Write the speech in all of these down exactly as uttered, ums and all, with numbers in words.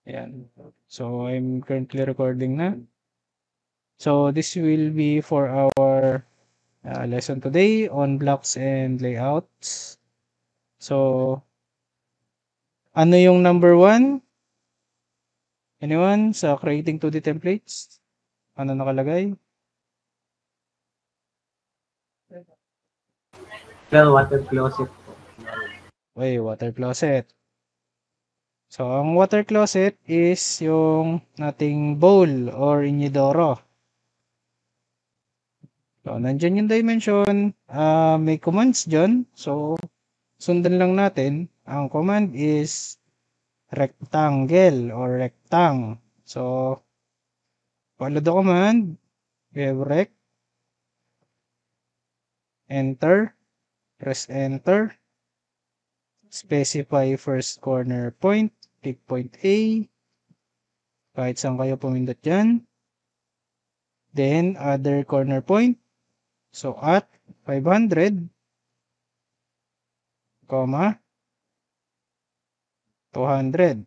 Ayan. So, I'm currently recording na. So, this will be for our uh, lesson today on blocks and layouts. So, ano yung number one? Anyone sa creating two D templates? Ano nakalagay? Well, water closet po. Okay, water closet. So, ang water closet is yung nating bowl or inidoro. So, nandyan yung dimension. Uh, may commands dyan. So, sundan lang natin. Ang command is rectangle or rectang. So, follow the command. We have rect. Enter. Press enter. Specify first corner point. Pick point A. Kahit saan kayo pumindot dyan. Then, other corner point. So, at five hundred, comma, two hundred.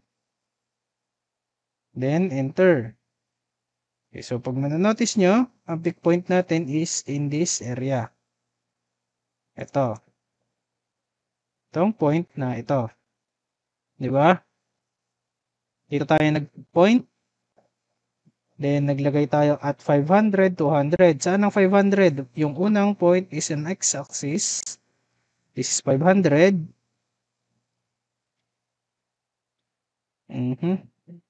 Then, enter. Okay, so, pag mananotice nyo, ang pick point natin is in this area. Ito. Itong point na ito. Di ba? Dito tayo nag-point. Then, naglagay tayo at five hundred, two hundred. Saan ang five hundred? Yung unang point is an x-axis. This is five hundred. Mm-hmm.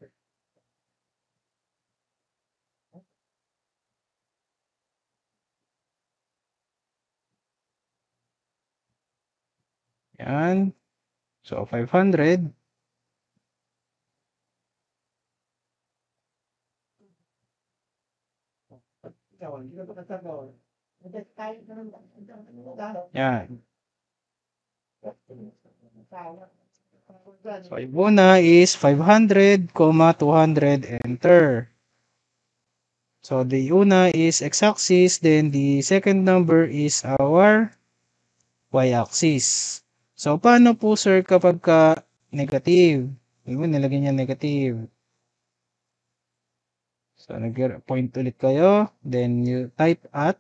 Yan. So, five hundred. Yan. So, yung una is five hundred, two hundred, enter. So, the una is x-axis, then the second number is our y-axis. So, paano po sir kapag ka negative? Yung nilagay niya negative. So, nag-point ulit kayo. Then, you type at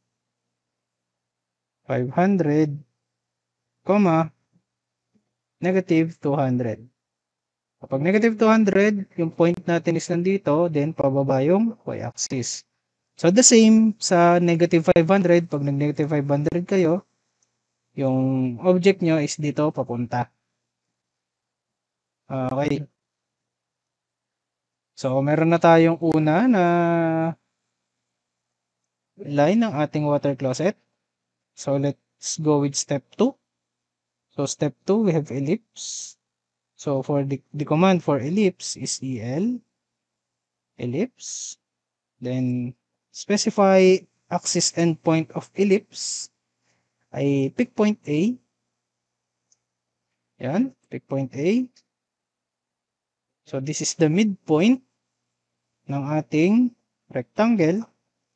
five hundred, comma, negative two hundred. Kapag negative two hundred, yung point natin is nandito, then pababa yung y-axis. So, the same sa negative five hundred. Pag nag-negative five hundred kayo, yung object nyo is dito papunta. Okay. So, meron na tayong una na line ng ating water closet. So, let's go with step two. So, step two, we have ellipse. So, for the, the command for ellipse is el, ellipse. Then, specify axis endpoint of ellipse ay pick point A. Yan, pick point A. So, this is the midpoint ng ating rectangle.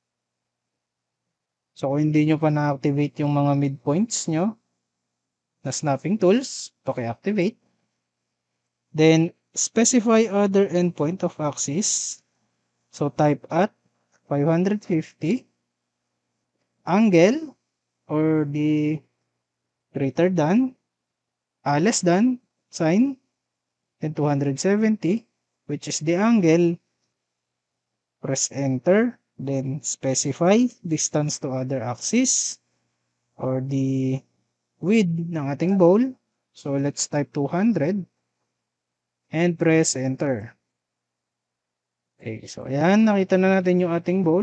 So, kung hindi nyo pa na-activate yung mga midpoints nyo na snapping tools, paki-activate. Then, specify other endpoint of axis. So, type at five hundred fifty. Angle or the greater than, uh, less than sign, then two hundred seventy, which is the angle. Press enter, then specify distance to other axis or the width ng ating bowl. So, let's type two hundred and press enter. Okay, so ayan, nakita na natin yung ating bowl.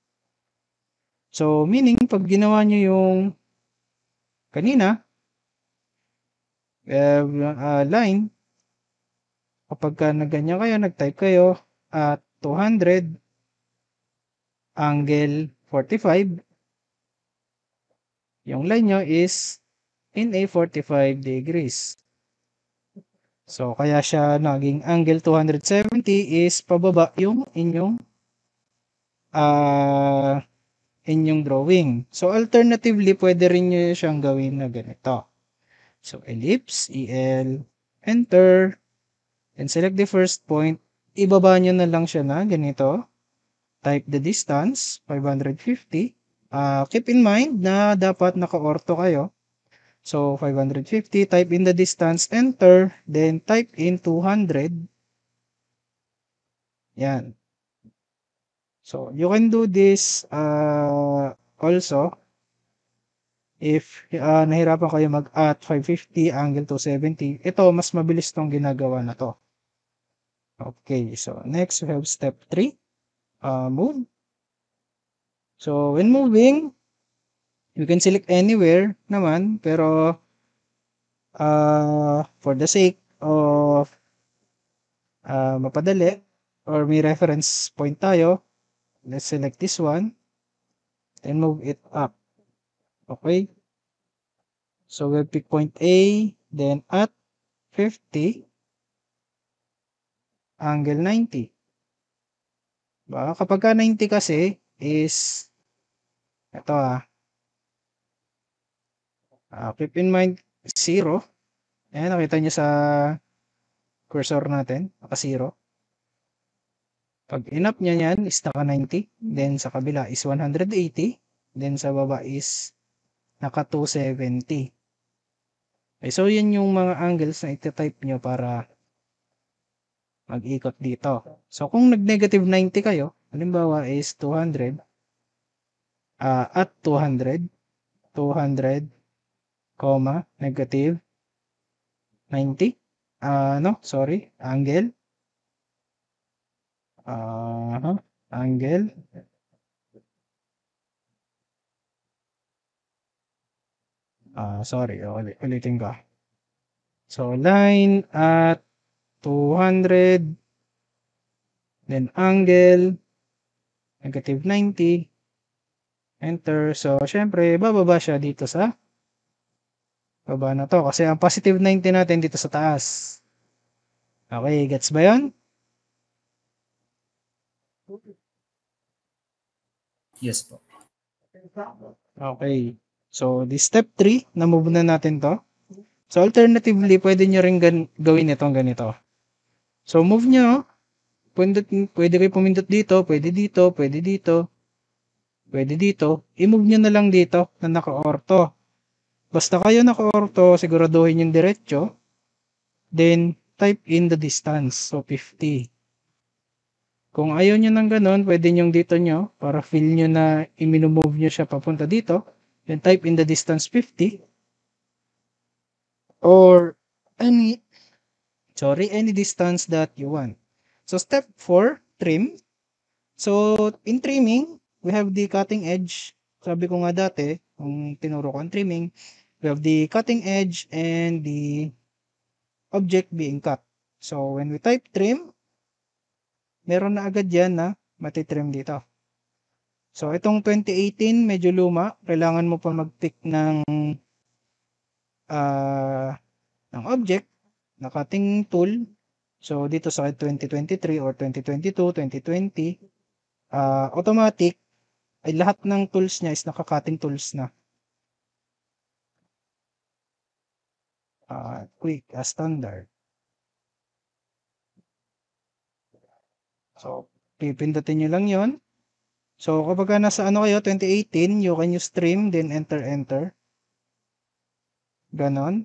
So, meaning, pag ginawa nyo yung kanina, uh, uh, line, kapag ka nagganyan kayo, nag-type kayo at two hundred, angle forty-five, yung line nyo is in a forty-five degrees. So, kaya siya naging angle two hundred seventy is pababa yung inyong uh, inyong drawing. So, alternatively, pwede rin nyo siyang gawin na ganito. So, ellipse, el, enter, and select the first point. Ibaba nyo na lang siya na ganito. Type the distance, five hundred fifty. Uh, keep in mind na dapat naka-ortho kayo. So, five hundred fifty, type in the distance, enter, then type in two hundred. Yan. So, you can do this uh, also if uh, nahirapan kayo mag-at five fifty, angle two seventy. Ito, mas mabilis tong ginagawa na to. Okay, so next we have step three. Uh, move. So, when moving, you can select anywhere naman, pero uh, for the sake of uh, mapadali, or may reference point tayo, let's select this one, and move it up. Okay? So, we'll pick point A, then at fifty, angle ninety. Ba, kapag ka ninety kasi is, ito ah, uh, keep in mind, zero. Ayan, nakita nyo sa cursor natin, naka-zero. Pag in-up niya yan is naka-ninety. Then sa kabila is one hundred eighty. Then sa baba is naka-two seventy. Okay, so yan yung mga angles na iti-type nyo para mag-ikot dito. So kung nag-negative ninety kayo, halimbawa is two hundred, uh, at two hundred, two hundred, comma, negative ninety. Uh, no, sorry, angle. Uh, angle. Uh, sorry, ulit, ulitin ko. So, line at two hundred, then angle, negative ninety, enter. So, syempre, bababa siya dito sa baba na to. Kasi ang positive ninety natin dito sa taas. Okay, gets ba yun? Yes po. Okay. So, this step three, na-move na natin to. So, alternatively, pwede nyo rin gan- gawin itong ganito. So, move nyo. Pwede, pwede kayo pumindot dito, pwede dito, pwede dito, pwede dito. I-move nyo na lang dito na naka-ortho. Basta kayo naka-ortho, siguraduhin yung diretso. Then, type in the distance. So, fifty. Kung ayaw nyo ng ganun, pwede nyo dito nyo, para feel nyo na i-move nyo siya papunta dito. Then, type in the distance fifty. Or, any, sorry, any distance that you want. So, step four, trim. So, in trimming, we have the cutting edge. Sabi ko nga dati, kung tinuro ko ang trimming, we have the cutting edge and the object being cut. So, when we type trim, meron na agad yan na matitrim dito. So, itong twenty eighteen, medyo luma. Kailangan mo pa mag-pick ng, uh, ng object na cutting tool. So, dito sa twenty twenty-three or twenty twenty-two, twenty twenty, uh, automatic, ay lahat ng tools niya is naka-cutting tools na. Uh, quick as standard. So, pipindutin nyo lang yon. So, kapag nasa ano kayo, twenty eighteen, you can use trim, then enter, enter. Ganon.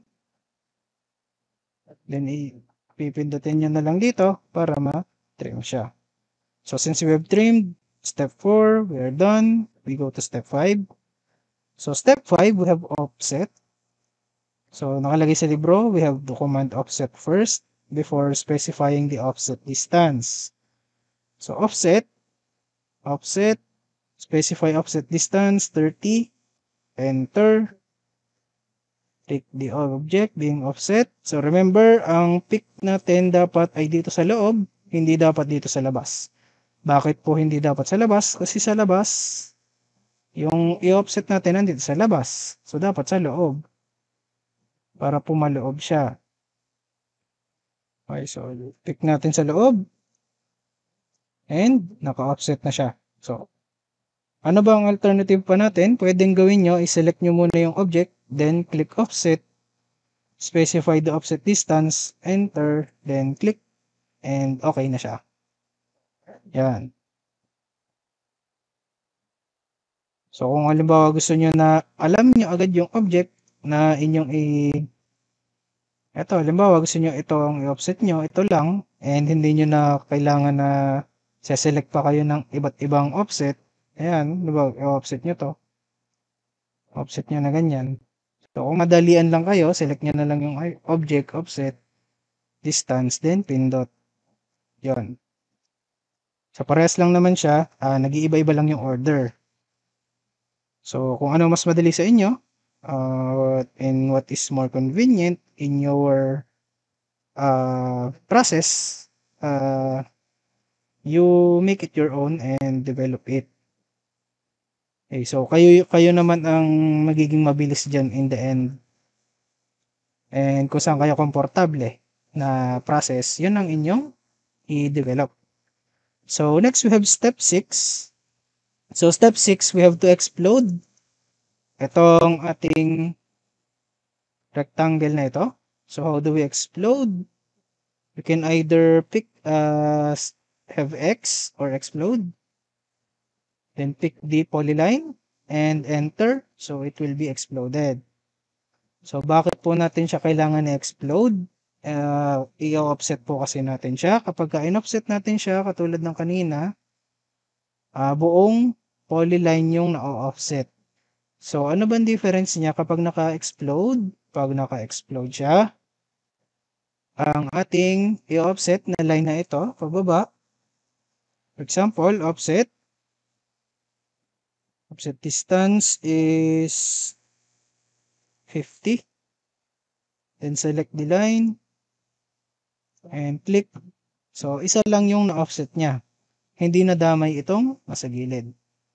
Then, pipindutin nyo na lang dito para ma-trim siya. So, since we have trimmed, step four, we are done. We go to step five. So, step five, we have offset. So, nakalagay sa libro, we have to command offset first before specifying the offset distance. So, offset, offset, specify offset distance, thirty, enter, pick the object being offset. So, remember, ang pick natin dapat ay dito sa loob, hindi dapat dito sa labas. Bakit po hindi dapat sa labas? Kasi sa labas, yung i-offset natin nandito sa labas. So, dapat sa loob. Para pumaloob siya. Okay, so, pick natin sa loob. And, naka-offset na siya. So, ano ba ang alternative pa natin? Pwedeng gawin nyo, i-select nyo muna yung object, then click offset, specify the offset distance, enter, then click and okay na siya. Yan. So, kung halimbawa gusto nyo na alam nyo agad yung object na inyong i... Ito, halimbawa gusto nyo itong i-offset nyo, ito lang, and hindi nyo na kailangan na select pa kayo ng iba't ibang offset. Ayan, halimbawa, i-offset nyo to. Offset nyo na ganyan. So, kung madalian lang kayo, select nyo na lang yung object, offset, distance, then pindot. Yon. So, parehas lang naman siya, uh, nag-iiba-iba lang yung order. So, kung ano mas madali sa inyo, uh, and what is more convenient in your uh, process, uh, you make it your own and develop it. Okay, so, kayo, kayo naman ang magiging mabilis dyan in the end. And kung saan kayo komportable na process, yun ang inyong i-develop. So, next we have step six. So, step six, we have to explode itong ating rectangle na ito. So, how do we explode? We can either pick, uh, have X or explode. Then pick the polyline and enter. So, it will be exploded. So, bakit po natin siya kailangan na-explode? Uh, i-offset po kasi natin siya. Kapag ka-in-offset natin siya, katulad ng kanina, uh, buong polyline yung na-offset. So, ano ba ang difference niya kapag naka-explode? Pag naka-explode siya, ang ating i-offset na line na ito, pababa. For example, offset. Offset distance is fifty. Then select the line and click. So, isa lang yung na-offset niya. Hindi na damay itong nasa gilid.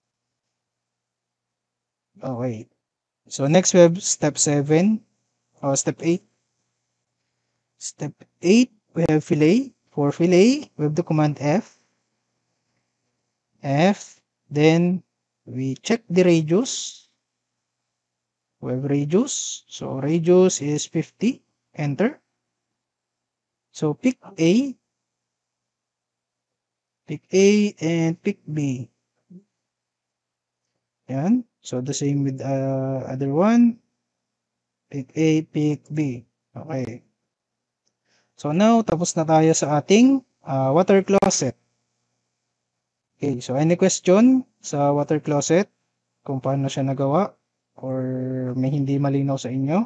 Okay. So, next we have step seven or step eight. Step eight, we have fillet. For fillet, we have the command F. F. Then, we check the radius. We have radius. So, radius is fifty. Enter. So, pick A. Pick A and pick B. Yan. So, the same with uh, other one. Pick A, pick B. Okay. So, now, tapos na tayo sa ating uh, water closet. Okay. So, any question sa water closet? Kung paano siya nagawa? Or may hindi malinaw sa inyo?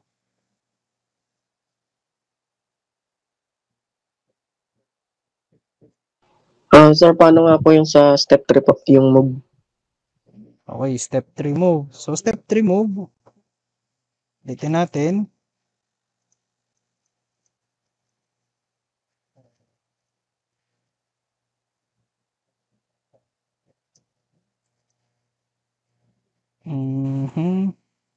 Ah, sir, paano nga po yung sa step three po, yung move? Okay, step three move. So, step three move. Dito natin. Mm-hmm.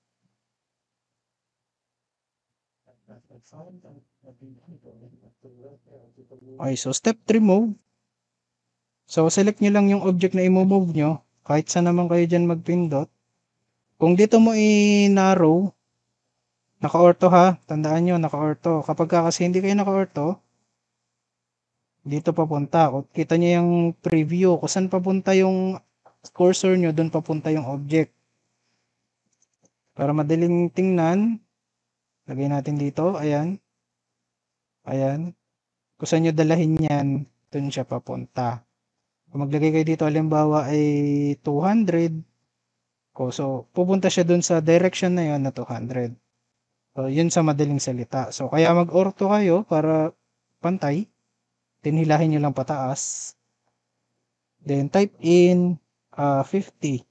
Okay, so step three move. So, select nyo lang yung object na i-move nyo. Kahit saan naman kayo dyan magpindot. Kung dito mo i-narrow, naka-ortho ha. Tandaan nyo, naka-ortho. Kapag ka kasi hindi kayo naka-ortho, dito papunta. Kita nyo yung preview. Kung saan papunta yung cursor nyo, doon papunta yung object. Para madaling tingnan, lagay natin dito. Ayan. Ayan. Kung saan nyo dalahin yan, doon siya papunta. Kung maglagay kayo dito, halimbawa ay two hundred. So, pupunta siya dun sa direction na yon na two hundred. So, yun sa madaling salita. So, kaya mag-ortho kayo para pantay. Tinhilahin nyo lang pataas. Then, type in uh, fifty.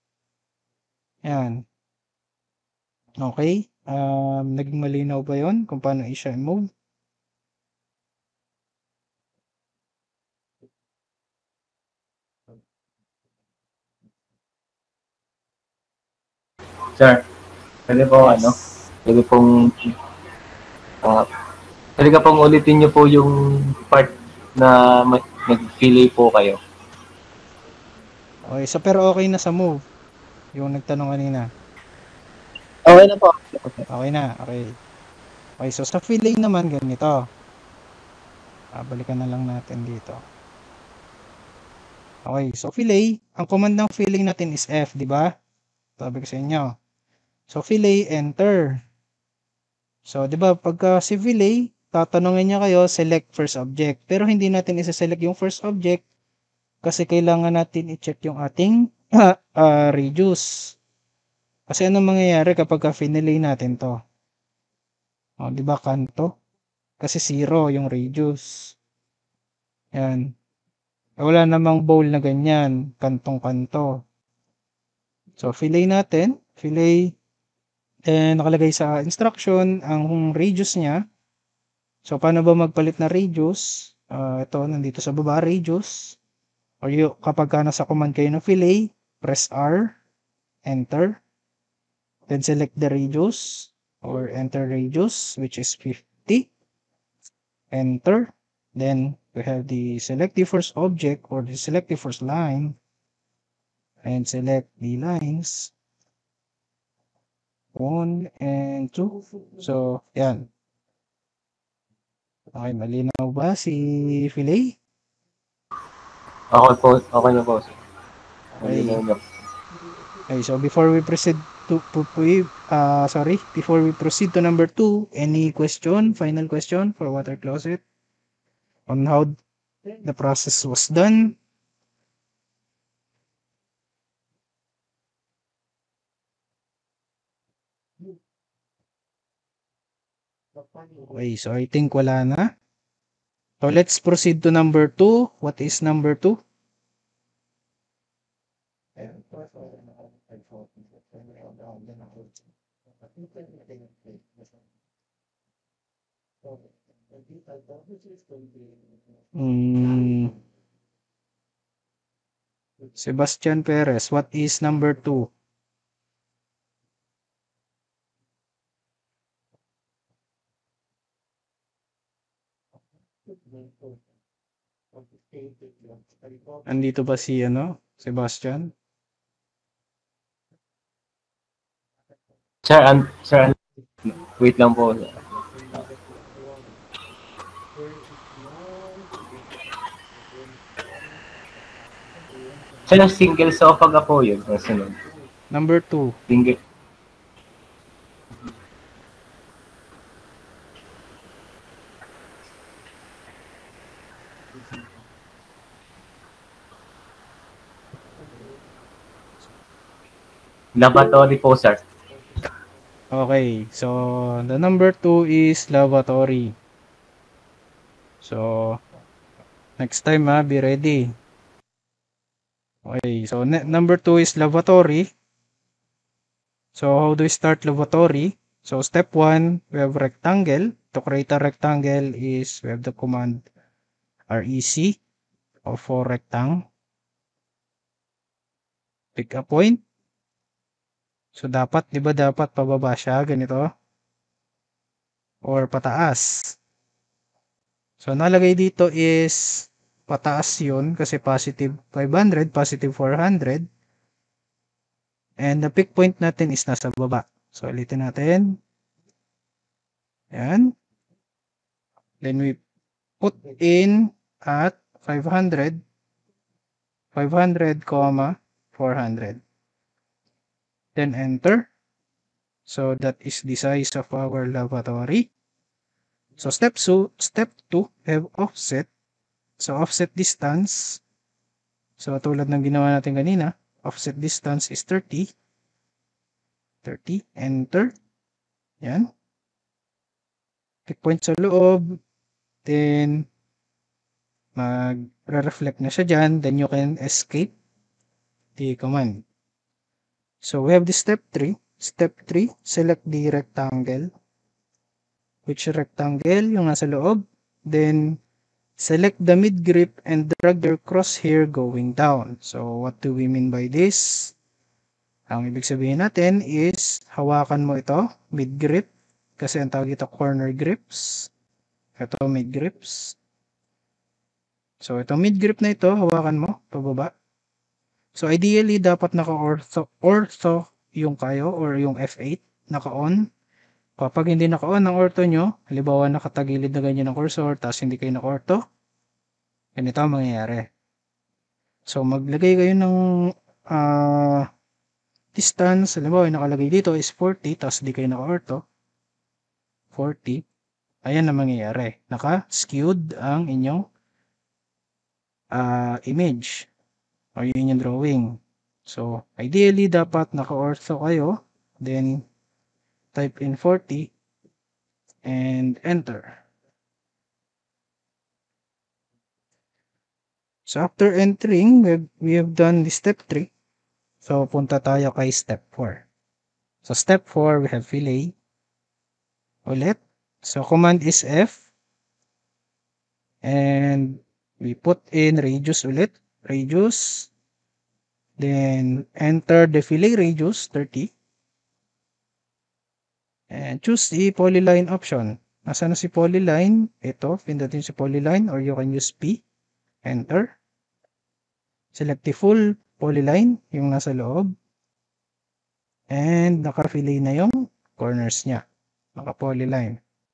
Yan. Okay. Um, naging malinaw ba yon kung paano i-siya move? Sir, pwede po Yes. ano, pwede pong, uh, pwede ka pong ulitin nyo po yung part na nag-fillet po kayo. Okay, so pero okay na sa move. Yung nagtanong kanina. Okay na po. Okay na, okay. Okay, so sa fillet naman ganito. Ah, balikan na lang natin dito. Okay, so fillet, ang command ng filling natin is F, di ba? Sabi ko sa inyo. So fillet, enter. So, di ba, pagka si fillet, tatanungin niya kayo, select first object. Pero hindi natin isa-select yung first object kasi kailangan natin i-check yung ating uh, radius. Kasi anong mangyayari kapag ka finilay natin to? O, di ba, kanto? Kasi zero yung radius. Yan. Wala namang bowl na ganyan, kantong-kanto. So, fillet natin, fillet, and nakalagay sa instruction ang radius niya. So, paano ba magpalit na radius? Uh, ito, nandito sa baba, radius. Or yung, kapag ka nasa command kayo ng fillet, press R, enter. Then select the radius, or enter radius, which is fifty. Enter. Then, we have the select the first object, or the select the first line. And select the lines. One and two. So, yan. Okay, malinaw ba si fillet? Okay po, okay na po. Okay. Malinaw na. Okay, so before we proceed to, to, to uh, sorry, before we proceed to number two, any question, final question for water closet on how the process was done? Okay, so I think wala na. So let's proceed to number two. What is number two? Hmm. Sebastian Perez, what is number two? Andito ba si ano? Sebastian? Sir, an, sir, an, wait lang po. Sir, single sofa ka po yun. Sunod. Number two. Single. Lavatory po, sir. Okay, so the number two is lavatory. So, next time ha, be ready. Okay, so number two is lavatory. So, how do we start lavatory? So, step one, we have rectangle. To create a rectangle is, we have the command rec, or for rectang. Pick a point. So, dapat, di ba dapat pababa siya, ganito? Or pataas. So, nalagay dito is pataas yun kasi positive five hundred, positive four hundred. And the pick point natin is nasa baba. So, ulitin natin. Yan. Then we put in at five hundred, five hundred, four hundred. Then enter. So, that is the size of our lavatory. So, step two, step two, have offset. So, offset distance. So, tulad ng ginawa natin kanina, offset distance is thirty. thirty. Enter. Yan. Pick point sa loob. Then, mag-reflect na siya dyan. Then, you can escape the command. So, we have the step three. Step three, select the rectangle. Which rectangle? Yung nasa loob. Then, select the mid grip and drag your crosshair going down. So, what do we mean by this? Ang ibig sabihin natin is, hawakan mo ito, mid grip. Kasi ang tawag ito corner grips. Ito, mid grips. So, ito mid grip na ito, hawakan mo, pababa. So, ideally, dapat naka-ortho ortho yung kayo or yung F eight, naka-on. Kapag hindi naka-on ang ortho nyo, halimbawa nakatagilid na ganyan ang cursor, tapos hindi kayo naka-ortho, ganito ang mangyayari. So, maglagay kayo ng uh, distance, halimbawa nakalagay dito is forty, tapos hindi kayo naka-ortho, forty, ayan na mangyayari. Naka-skewed ang inyong uh, image o yun yung drawing. So, ideally, dapat naka-ortho kayo, then type in forty, and enter. So, after entering, we have, we have done the step three. So, punta tayo kay step four. So, step four, we have fillet. Ulit. So, command is F. And we put in radius ulit. Radius. Then, enter the fillet radius, thirty. And choose the polyline option. Nasaan na si polyline? Ito, pindutin si polyline or you can use P. Enter. Select the full polyline, yung nasa loob. And naka-fillet na yung corners niya. Naka-polyline.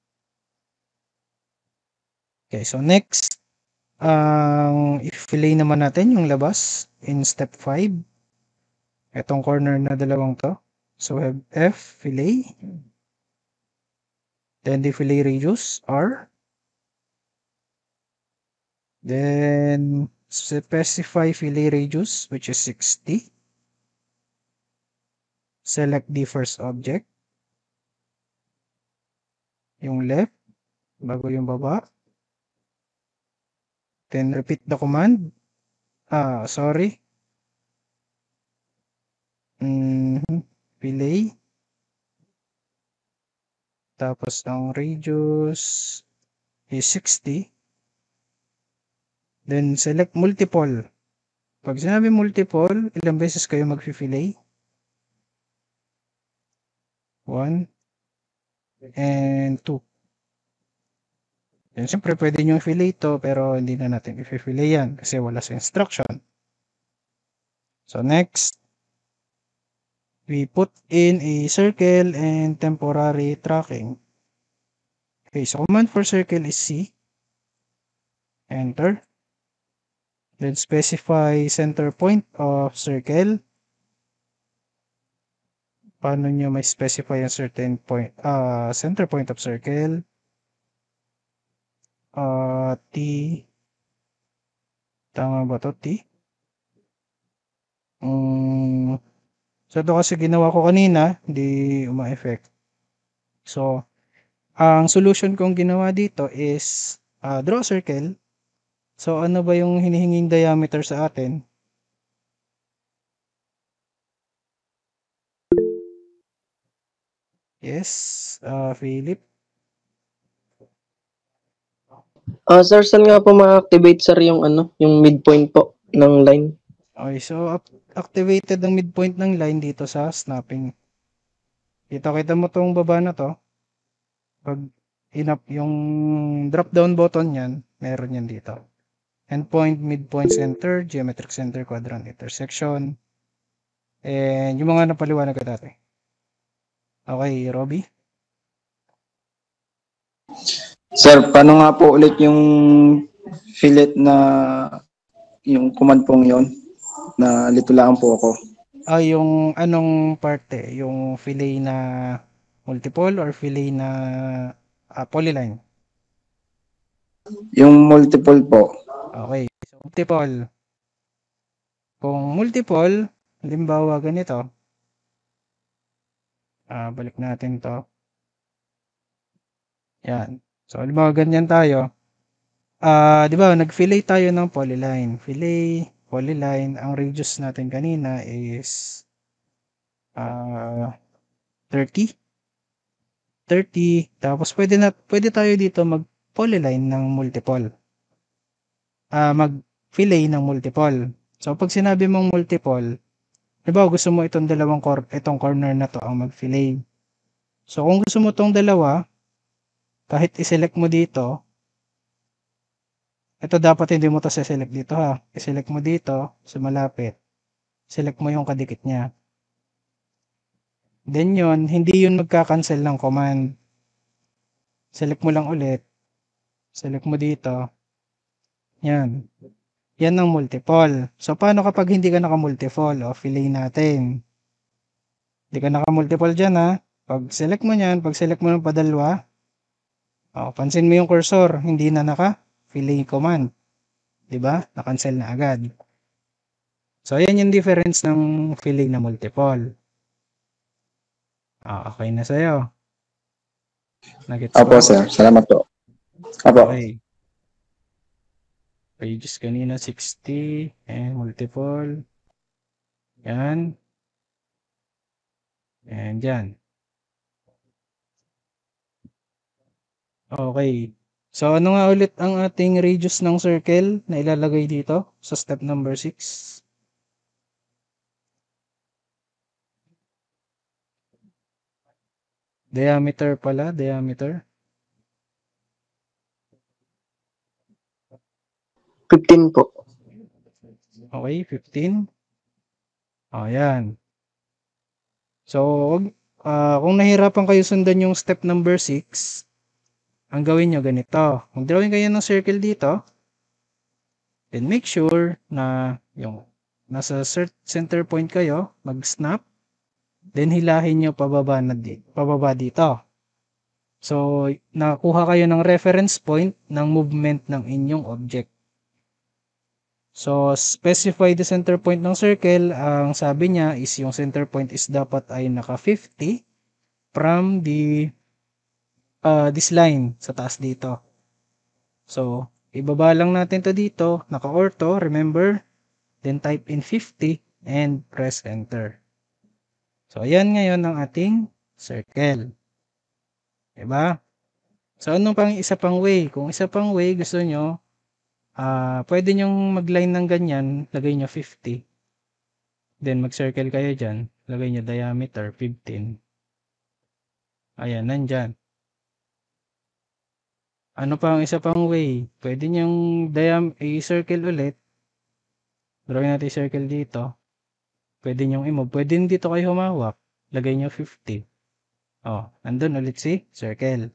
Okay, so next, ang uh, i-fillet naman natin yung labas in step five. Itong corner na dalawang to. So we have F, fillet. Then the fillet radius, R. Then specify fillet radius, which is sixty. Select the first object. Yung left, bago yung baba. Then repeat the command. Ah, sorry. Mm-hmm. Fillet. Tapos ang radius is sixty. Then select multiple. Pag sinabi multiple, ilang beses kayo mag-fillet? one and two. Yan, siyempre pwede nyo i-fillet ito, pero hindi na natin i-fillet yan kasi wala sa instruction. So next, we put in a circle and temporary tracking. Okay, so command for circle is C. Enter. Then specify center point of circle. Paano nyo may specify ang certain point, uh, center point of circle? Uh, T. Tama ba to? T? Um, so ito kasi ginawa ko kanina, hindi uma-effect. So, ang solution kong ginawa dito is uh, draw circle. So, ano ba yung hinihinging diameter sa atin? Yes, uh, Philip. Ah, sir, saan nga po ma-activate, sir, yung ano, yung midpoint po ng line? Okay, so activated ang midpoint ng line dito sa snapping. Kita-kita mo tong baba na to. Pag inap yung drop down button yan, meron yan dito. Endpoint, midpoint, center, geometric center, quadrant, intersection. And yung mga napaliwanag ko dati. Okay, Robby? Sir, paano nga po ulit yung fillet na yung command pong yon na litulaan po ako? Ah, yung anong parte? Yung fillet na multiple or fillet na uh, polyline? Yung multiple po. Okay, so multiple. Kung multiple, halimbawa ganito. Ah, balik natin to. Yan. So, halimbawa ganyan tayo. Ah, di ba, nag-fillet tayo ng polyline. Fillet, polyline, ang radius natin kanina is uh, thirty. thirty. Tapos pwede na pwede tayo dito mag-polyline ng multiple. Ah, mag-fillet ng multiple. So, pag sinabi mong multiple, di ba, gusto mo itong dalawang cor itong corner na to ang mag-fillet. So, kung gusto mo itong dalawa, kahit i-select mo dito, ito dapat hindi mo to select dito ha. I-select mo dito sa malapit. Select mo yung kadikit niya. Then yun, hindi yun magka-cancel ng command. Select mo lang ulit. Select mo dito. Yan. Yan ang multiple. So, paano kapag hindi ka naka-multiple? O, fillet natin. Hindi ka naka-multiple dyan, ha. Pag select mo yan, pag select mo ng padalwa, o, pansin mo yung cursor, hindi na naka-fillet command. Diba? Na-cancel na agad. So, yan yung difference ng fillet na multiple. Ah, okay na sa'yo. Nagets Opo, mo? sir. Salamat po. Opo. Okay. Pages kanina, sixty, and multiple. Yan. And yan. Okay. So, ano nga ulit ang ating radius ng circle na ilalagay dito sa step number six? Diameter pala, diameter. fifteen po. Okay, fifteen. O, yan. So, uh, kung nahirapan kayo sundan yung step number six, ang gawin nyo ganito. Mag-drawing kayo ng circle dito. Then make sure na yung nasa center point kayo, mag-snap. Then hilahin nyo pababa, na di, pababa dito. So, nakuha kayo ng reference point ng movement ng inyong object. So, specify the center point ng circle. Ang sabi niya is yung center point is dapat ay naka fifty from the uh, this line sa taas dito. So, ibaba lang natin to dito, naka-ortho, remember? Then type in fifty and press enter. So, ayan ngayon ang ating circle. Diba? So, ano pang isa pang way? Kung isa pang way, gusto nyo, uh, pwede nyong mag-line ng ganyan, lagay nyo fifty. Then, mag-circle kayo dyan, lagay nyo diameter fifteen. Ayan, nandyan. Ano pa ang isa pang way? Pwede nyong diam i-circle ulit. Drawing natin circle dito. Pwede nyong i-move. Pwede dito kayo humawak. Lagay nyo fifty. Oh, nandun ulit si circle.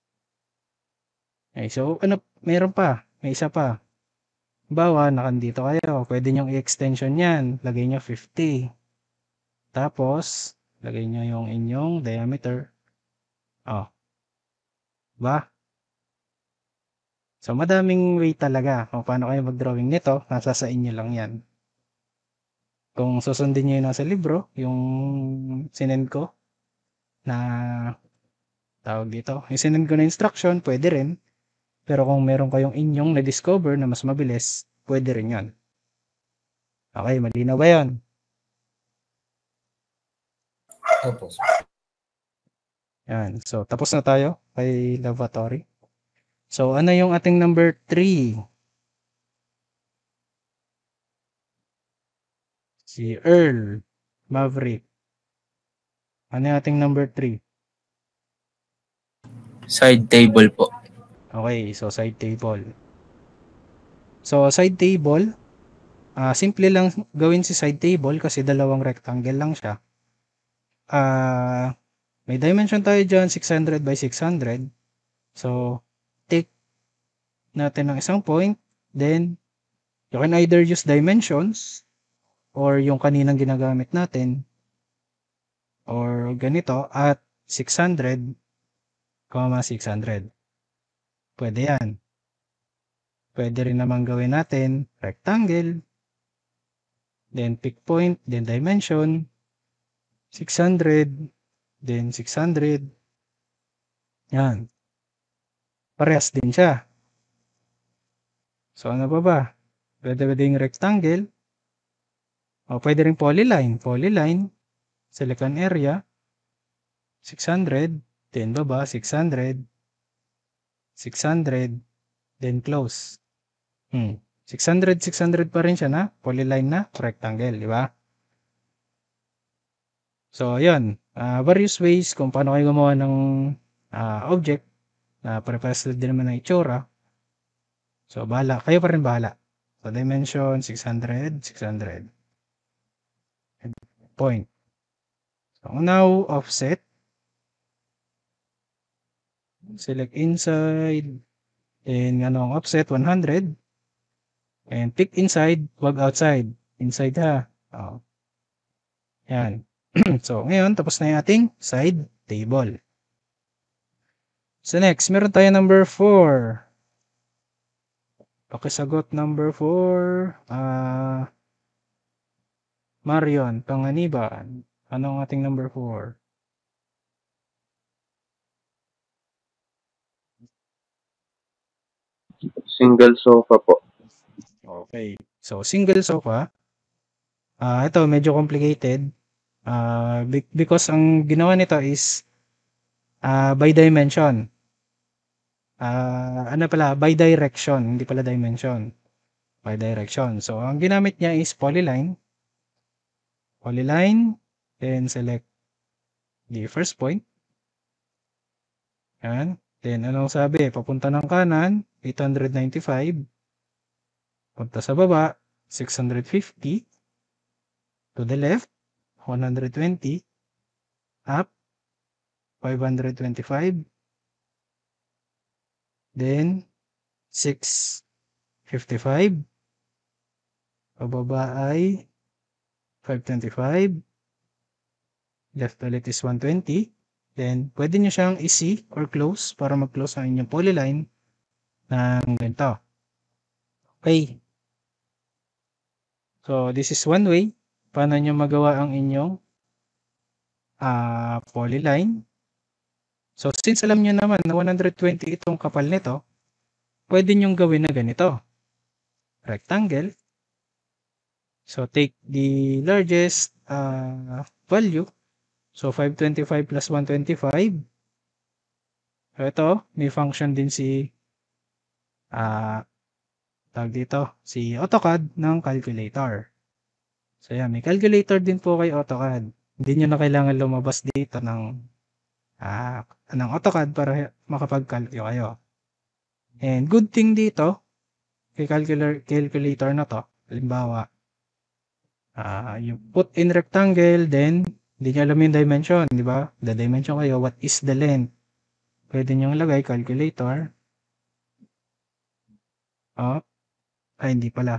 Okay, so ano, meron pa. May isa pa. Bawa, nakandito kayo. Pwede nyong i-extension yan. Lagay nyo fifty. Tapos, lagay nyo yung inyong diameter. Oh. Ba? So, madaming way talaga kung paano kayo mag-drawing nito. Nasa sa inyo lang yan. Kung susundin nyo yun nasa libro, yung sinend ko na tawag dito. Yung sinend ko na instruction, pwede rin. Pero kung meron kayong inyong na-discover na mas mabilis, pwede rin yun. Okay, malinaw ba yun? Opo. Yan. So, tapos na tayo kay lavatory. So, ano yung ating number three? Si Earl Maverick. Ano yung ating number three? Side table po. Okay, so side table. So, side table, uh, simple lang gawin si side table kasi dalawang rectangle lang siya. Uh, may dimension tayo dyan, six hundred by six hundred. So, take natin ng isang point. Then, you can either use dimensions or yung kaninang ginagamit natin or ganito at six hundred, six hundred. Pwede yan. Pwede rin naman gawin natin rectangle, then pick point, then dimension, six hundred, then six hundred. Yan. Parehas din siya. So, ano pa ba? Pwede ba ding rectangle? O, pwede rin polyline. Polyline, select an area, six hundred, then baba, six hundred, six hundred, then close. Hmm. six hundred, six hundred pa rin siya na, polyline na, rectangle, di ba? So, yun. Uh, various ways kung paano kayo gumawa ng uh, object na parehas din naman ng itsura. So, bahala. Kayo pa rin bahala. So, dimension, six hundred, six hundred. Point. So now, offset. Select inside. Then, ano ang offset? one hundred. And pick inside, wag outside. Inside ha. Oh. Yan. So, ngayon, tapos na yung ating side table. So, next, meron tayo number four. Pakisagot number four. Ah... Uh, Marion, Panganiban. Ano ang ating number four? Single sofa po. Okay. So, single sofa. Ah, uh, ito medyo complicated. Uh, because ang ginawa nito is uh, by dimension. Uh, ano pala? By direction. Hindi pala dimension. By direction. So, ang ginamit niya is polyline. Polyline. Then, select the first point. Yan. Then, anong sabi? Papunta ng kanan, eight hundred ninety-five. Punta sa baba, six hundred fifty. To the left, one hundred twenty. Up, five hundred twenty-five. Then, six fifty-five. Pababa ay five twenty-five. Left ulit is one twenty. Then, pwede nyo siyang i-see or close para mag-close ang inyong polyline ng ganito. Okay. So, this is one way. Paano nyo magawa ang inyong uh, polyline. So, since alam nyo naman na one hundred twenty itong kapal nito, pwede nyong gawin na ganito. Rectangle. So, take the largest uh, value. So, five twenty-five plus one twenty-five. So, ito, may function din si uh, tawag dito, si AutoCAD ng calculator. So, yan, may calculator din po kay AutoCAD. Hindi nyo na kailangan lumabas dito ng, uh, ng AutoCAD para makapag-calculate kayo. And good thing dito, kay calculator, calculator na to, halimbawa, uh, you put in rectangle, then, hindi nyo alam yung dimension, di ba? The dimension kayo, what is the length? Pwede nyo lagay, calculator. Oh, ay, hindi pala.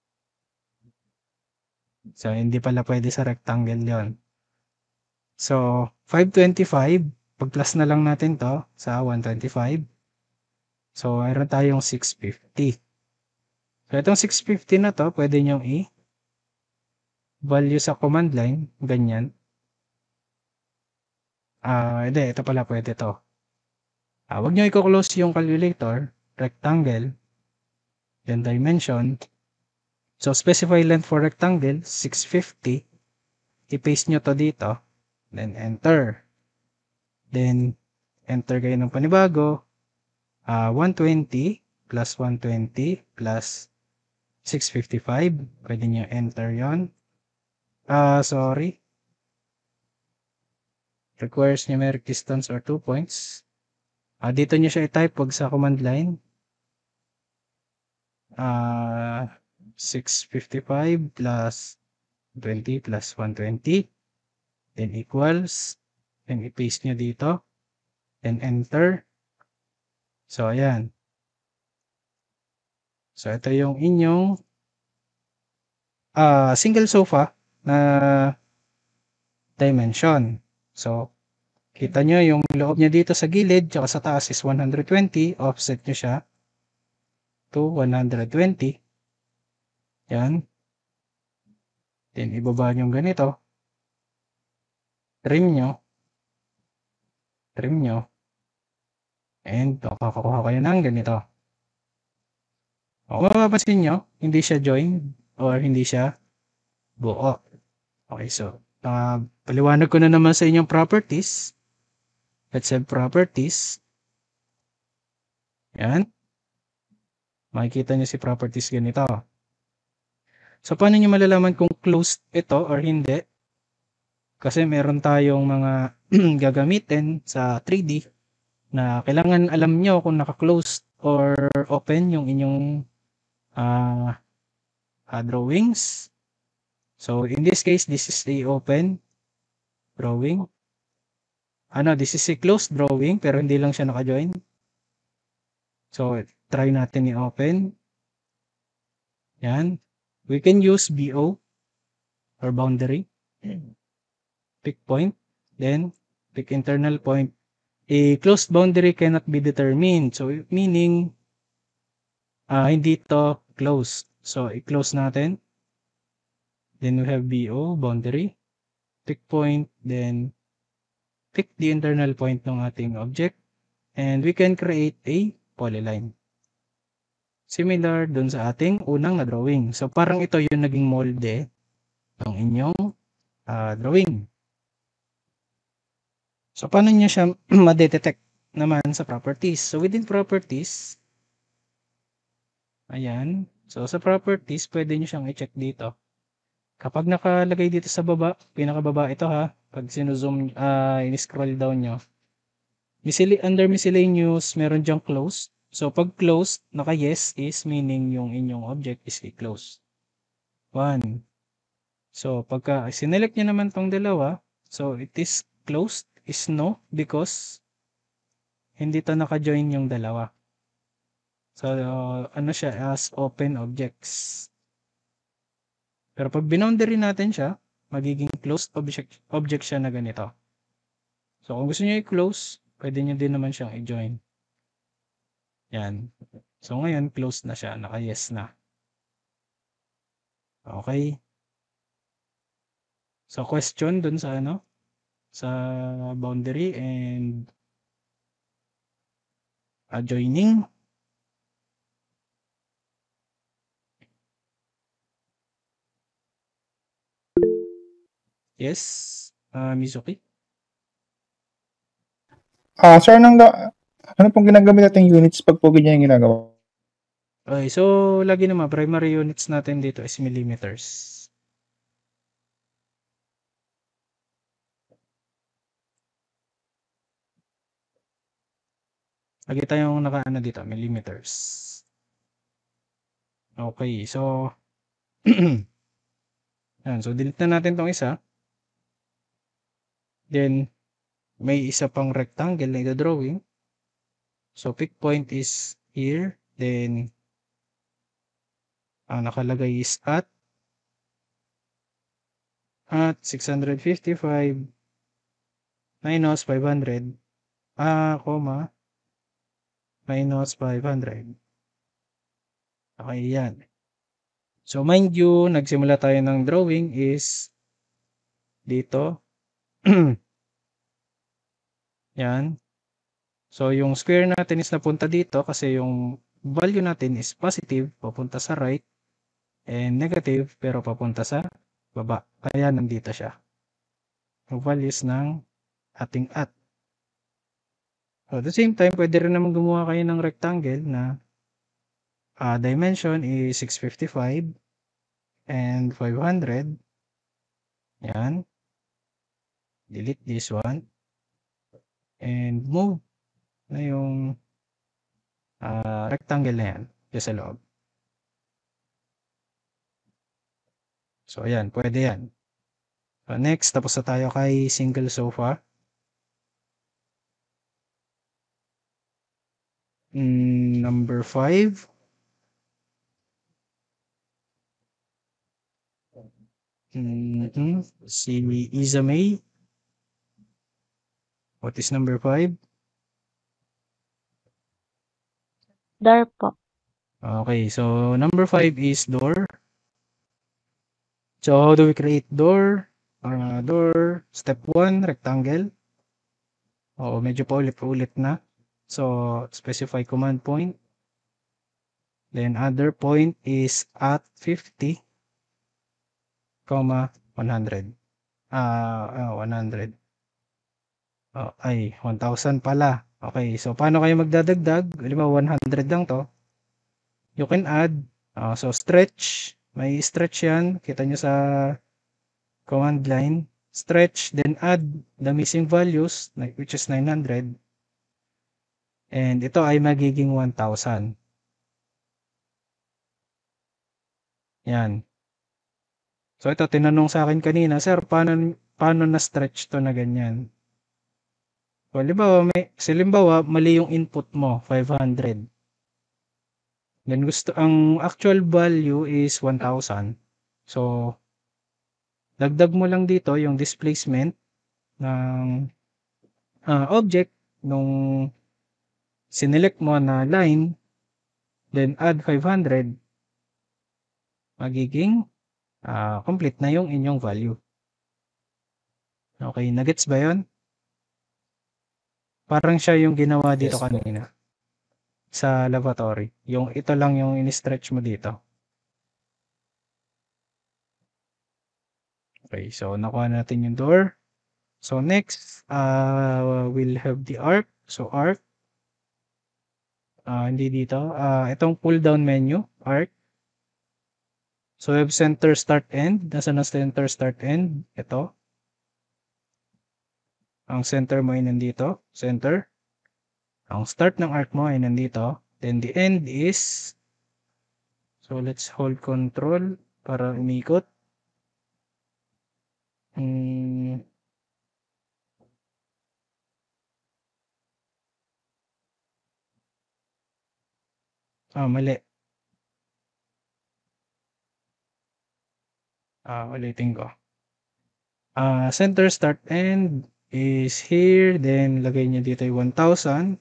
So, hindi pala pwede sa rectangle yon. So, five twenty-five, pag-plus na lang natin to sa one twenty-five. So, mayroon tayong six fifty. So, itong six fifty na to, pwede nyo i-value sa command line, ganyan. Ah, uh, hindi, ito pala pwede to. Ah, uh, wag nyo i-close yung calculator, rectangle, then dimension. So, specify length for rectangle, six fifty. I-paste nyo to dito. Then, enter. Then, enter kayo ng panibago. Uh, one twenty plus one twenty plus six fifty-five. Pwede nyo enter yon. Ah, uh, sorry. Requires numeric distance or two points. Uh, dito nyo siya i-type wag sa command line. Uh, six fifty-five plus twenty plus one twenty. Then equals. Then i-paste nyo dito. Then enter. So, ayan. So, ito yung inyong uh, single sofa na dimension. So, kita nyo yung loob niya dito sa gilid tsaka sa taas is one hundred twenty. Offset nyo siya to one hundred twenty. Yan. Then, ibaba nyo ganito. Trim nyo. Trim nyo. And, makakakuha kayo ng ganito. Kung mapapansin nyo, hindi siya join or hindi siya buo. Okay, so, uh, paliwanag ko na naman sa inyong properties. Let's have properties. Yan. Makikita nyo si properties ganito. So, paano nyo malalaman kung closed ito or hindi? Kasi meron tayong mga gagamitin sa three D na kailangan alam nyo kung naka-closed or open yung inyong uh, uh, drawings. So, in this case, this is the open. drawing. Ano, this is a closed drawing pero hindi lang siya naka-join. So, try natin i-open. Yan. We can use B O or boundary. Pick point. Then, pick internal point. A closed boundary cannot be determined. So, meaning, uh, hindi to closed. So, i-close natin. Then, we have B O, boundary. Pick point. Then, pick the internal point ng ating object. And we can create a polyline. Similar dun sa ating unang na drawing. So, parang ito yung naging molde ng inyong uh, drawing. So, paano nyo siya ma-detect naman sa properties? So, within properties, ayan. So, sa properties, pwede nyo siyang i-check dito. Kapag nakalagay dito sa baba, pinakababa ito ha, pag sinuzoom, uh, in-scroll down nyo, Miscell- under miscellaneous, meron dyang closed. So, pag closed, naka-yes is meaning yung inyong object is i-close. One. So, pagka sinelect nyo naman tong dalawa, so it is closed is no because hindi to naka-join yung dalawa. So, uh, ano siya as open objects. Pero pag binoundary natin siya, magiging closed object, object siya na ganito. So, kung gusto nyo i-close, pwede nyo din naman siyang i-join. Yan. So, ngayon, closed na siya. Naka-yes na. Okay. So, question dun sa ano? Sa boundary and adjoining. Yes, uh, Mizuki. Ah, sir, nang ga- ano pong ginagamit nating units pag po ganyan yung ginagawa? Okay, so lagi naman primary units natin dito is millimeters. Lagi tayong nakaano dito, millimeters. Okay, so yan, so delete na natin tong isa. Then may isa pang rectangle na i-drawing. So pick point is here, then ang nakalagay is at at six hundred fifty-five minus five hundred, ah, comma, minus five hundred. Okay, yan. So, mind you, nagsimula tayo ng drawing is dito. Yan. So, yung square natin is napunta dito kasi yung value natin is positive, papunta sa right, and negative, pero papunta sa baba. Kaya nandito siya. Yung values ng ating at. So, at the same time, pwede rin naman gumawa kayo ng rectangle na uh, dimension is six fifty-five and five hundred. Yan. Delete this one. And move na yung uh, rectangle na yan dyan sa loob. So, ayan. Pwede yan. So, next, tapos na tayo kay single sofa. Mm, number five. Mm-hmm. Si Isa May. What is number five? Door po. Okay, so number five is door. So, how do we create door? Uh, door, step one, rectangle. Oo, medyo paulit-ulit na. So, specify command point. Then, other point is at fifty, comma, one hundred. Ah, uh, one hundred. Oh, ay, one thousand pala. Okay, so paano kayo magdadagdag? Halimbawa, one hundred lang to. You can add. Uh, so, stretch. May stretch yan. Kita nyo sa command line. Stretch, then add the missing values, which is nine hundred. And ito ay magiging one thousand. Yan. So, ito, tinanong sa akin kanina, Sir, paano, paano na-stretch to na ganyan. So, halimbawa, may, so, halimbawa, mali yung input mo, five hundred. Then gusto, ang actual value is one thousand. So, dagdag mo lang dito yung displacement ng uh, object nung sinelect mo na line, then add five hundred, magiging uh, complete na yung inyong value. Okay, nagets ba yun? Parang siya yung ginawa dito Yes, po. kanina sa laboratory. Yung ito lang yung in-stretch mo dito. Okay, so nakuha natin yung door. So next, uh, we'll have the arc. So arc, uh, hindi dito. Uh, itong pull down menu, arc. So we have center, start, end. Nasa na center, start, end? Ito. Ang center mo ay nandito. Center. Ang start ng arc mo ay nandito. Then the end is, so let's hold control para umikot. Hmm. Ah, mali. Ah, ulitin ko. Ah, center, start, end is here. Then, lagay niyo dito yung one thousand.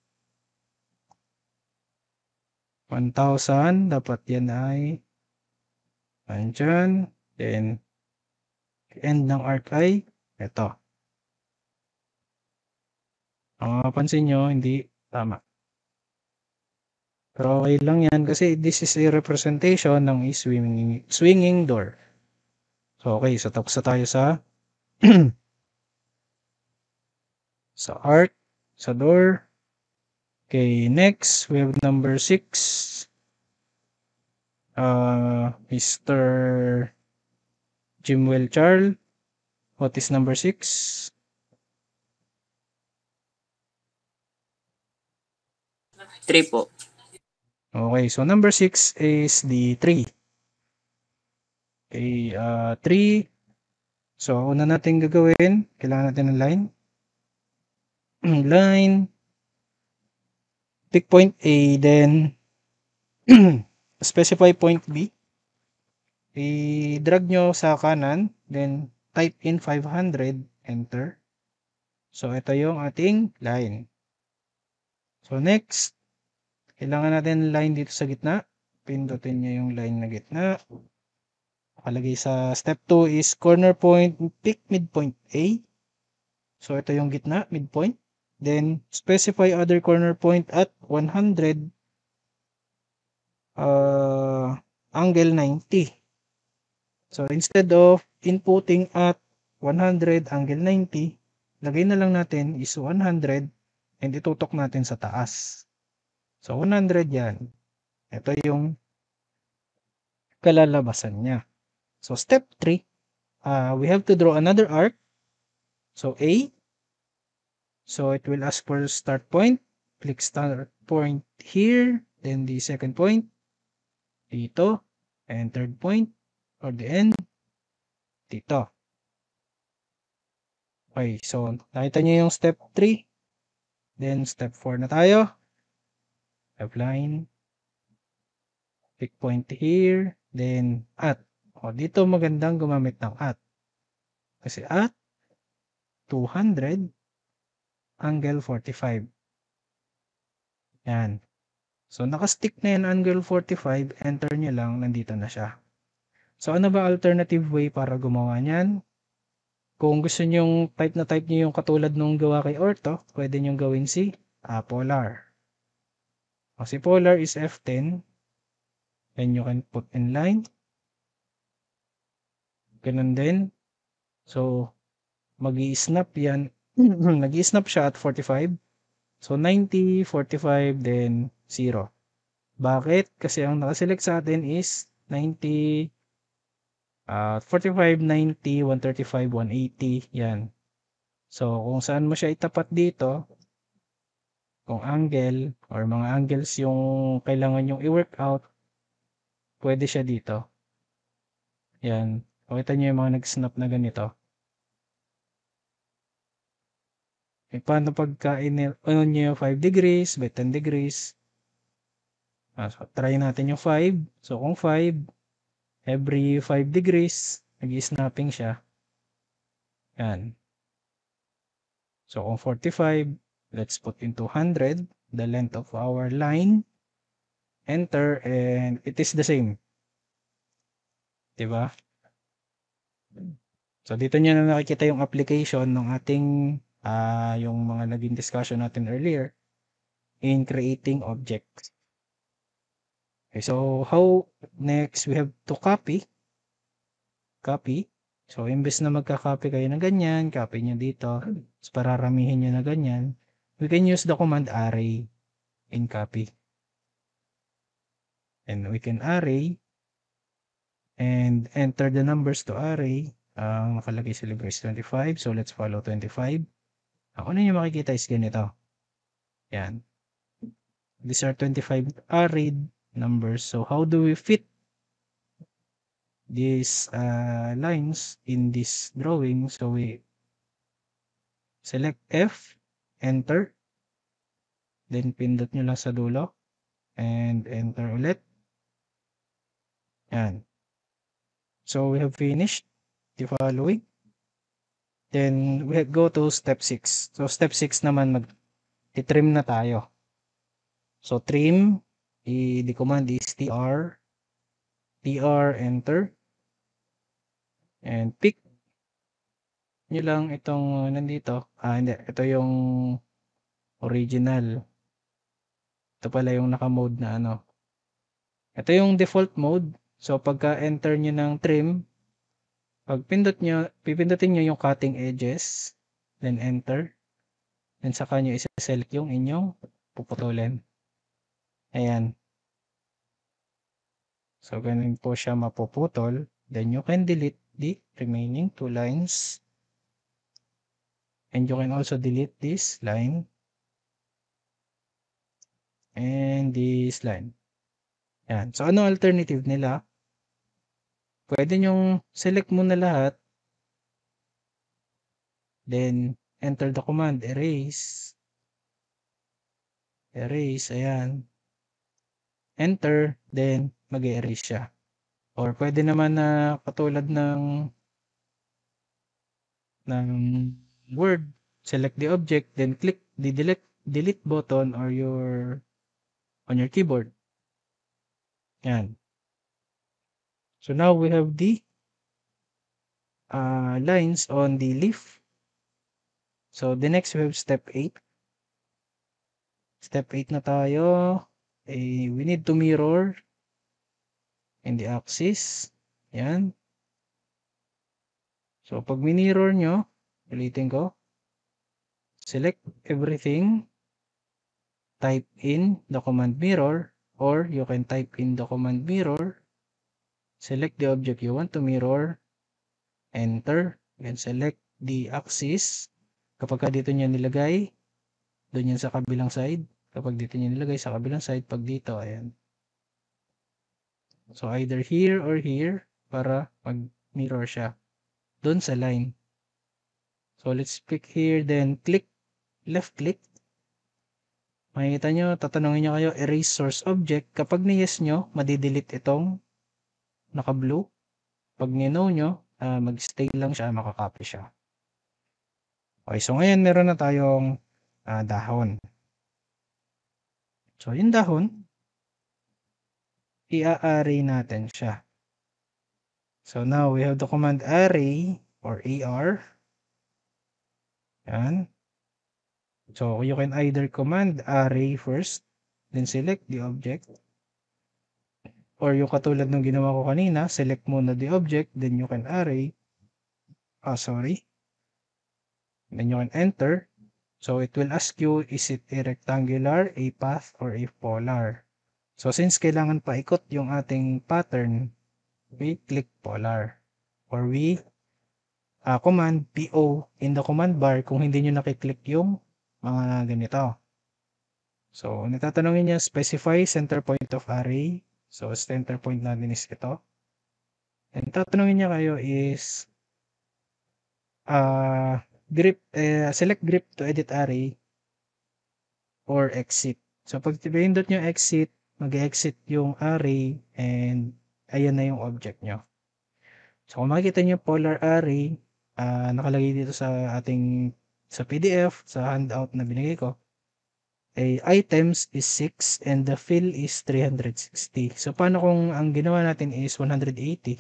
one thousand. Dapat yan ay andyan. Then, end ng arc ay ito. Ang mapapansin nyo, hindi tama. Pero okay lang yan kasi this is a representation ng swinging, swinging door. So, okay. So, tapos na tayo sa sa arc, sa door. Okay, next, we have number six. Uh, Mister Jimwell Charles. What is number six? three po. Okay, so number six is the three. Okay, uh, three. So, una natin gagawin, kailangan natin ng line. Line. Pick point A, then specify point B. I-drag nyo sa kanan, then type in five hundred, enter. So, ito yung ating line. So, next, kailangan natin line dito sa gitna. Pindutin nyo yung line na gitna. Nakalagay sa step two is corner point, pick midpoint A. So, ito yung gitna, midpoint. Then, specify other corner point at one hundred, uh, angle ninety. So, instead of inputting at one hundred angle ninety, lagay na lang natin is one hundred and itutok natin sa taas. So, one hundred yan. Ito yung kalalabasan niya. So, step three, uh, we have to draw another arc. So, A. So, it will ask for start point. Click start point here. Then, the second point. Dito. And third point. Or the end. Dito. Okay. So, nakita nyo yung step three. Then, step four na tayo. Line. Pick point here. Then, at. O, dito magandang gumamit ng at. Kasi at two hundred angle forty-five. Yan. So, nakastick na yan angle forty-five. Enter nyo lang. Nandito na siya. So, ano ba alternative way para gumawa niyan? Kung gusto nyo type na type nyo yung katulad nung gawa kay Orto, pwede nyo gawin si uh, Polar. O, si Polar is F ten. Then you can put in line. Ganun din. So, mag-i-snap yan. Nag-i-snap siya at forty-five. So, ninety, forty-five, then zero. Bakit? Kasi ang nakaselect sa atin is ninety, uh, forty-five, ninety, one thirty-five, one eighty. Yan. So, kung saan mo siya itapat dito, kung angle, or mga angles yung kailangan yung i-work out, pwede siya dito. Yan. Pakita nyo yung mga nag-snap na ganito. Eh, paano pagka in- ano nyo yung five degrees by ten degrees? Ah, so, try natin yung five. So, kung five, every five degrees, nag-snapping siya. Yan. So, kung forty-five, let's put into one hundred, the length of our line. Enter, and it is the same. Diba? So, dito nyo na nakikita yung application ng ating, uh, yung mga naging discussion natin earlier in creating objects. Okay, so, how next we have to copy. Copy. So, imbes na magka-copy kayo ng ganyan, copy nyo dito. So, pararamihin nyo na ganyan. We can use the command array in copy. And we can array and enter the numbers to array. Ang uh, nakalagay sa libre is twenty-five. So, let's follow twenty-five. Ang una nyo makikita is ganito. Yan. These are twenty-five arrayed numbers. So, how do we fit these uh, lines in this drawing? So, we select F, enter. Then, pindot nyo lang sa dulo. And enter ulit. Yan. So, we have finished the following. Then, we go to step six. So, step six naman, mag-trim na tayo. So, trim, the command is tr, tr, enter. And pick nyo lang itong nandito. Ah, hindi. Ito yung original. Ito pala yung naka-mode na ano. Ito yung default mode. So, pagka enter nyo ng trim, pag pindot nyo, pipindutin nyo yung cutting edges, then enter. Then saka nyo isa-select yung inyong puputulin. Ayan. So, ganun po siya mapuputol. Then you can delete the remaining two lines. And you can also delete this line. And this line. Ayan. So, ano alternative nila? Pwede nyong select muna lahat. Then, enter the command, erase. Erase, ayan. Enter, then mag-erase siya. Or pwede naman na katulad ng ng Word, select the object, then click the delete, delete button or your on your keyboard. Yan. So now we have the uh, lines on the leaf. So the next we have step eight. Step eight na tayo. Eh, we need to mirror in the axis. Yan. So pag mirror nyo, ulitin ko. Select everything. Type in the command mirror, or you can type in the command mirror. Select the object you want to mirror. Enter. And select the axis. Kapag ka dito nyo nilagay, doon yan sa kabilang side. Kapag dito nyo nilagay sa kabilang side, pag dito, ayan. So, either here or here para mag-mirror siya doon sa line. So, let's pick here, then click, left click. Makikita nyo, tatanungin nyo kayo, erase source object. Kapag ni-yes nyo, madidelete itong naka-blue. Pag ni-no nyo, uh, mag-stay lang siya, makakopy siya. Okay, so ngayon meron na tayong uh, dahon. So, yung dahon, i-array natin siya. So, now we have the command array or ar. Yan. So, you can either command array first, then select the object. Or yung katulad ng ginawa ko kanina, select muna the object, then you can array. Ah, sorry. Then you can enter. So, it will ask you, is it a rectangular, a path, or a polar? So, since kailangan paikot yung ating pattern, we click polar. Or we uh, command P O in the command bar kung hindi nyo nakiklik yung mga ganito. So, natatanungin niya, specify center point of array. So, center point natin is ito. And tatanungin niya kayo is, uh, grip, eh, select grip to edit array or exit. So, pag pinindot nyo exit, mag-exit yung array and ayan na yung object nyo. So, kung makikita nyo polar array, uh, nakalagay dito sa ating sa P D F, sa handout na binigay ko, ay items is six and the fill is three hundred sixty. So, paano kung ang ginawa natin is one hundred eighty?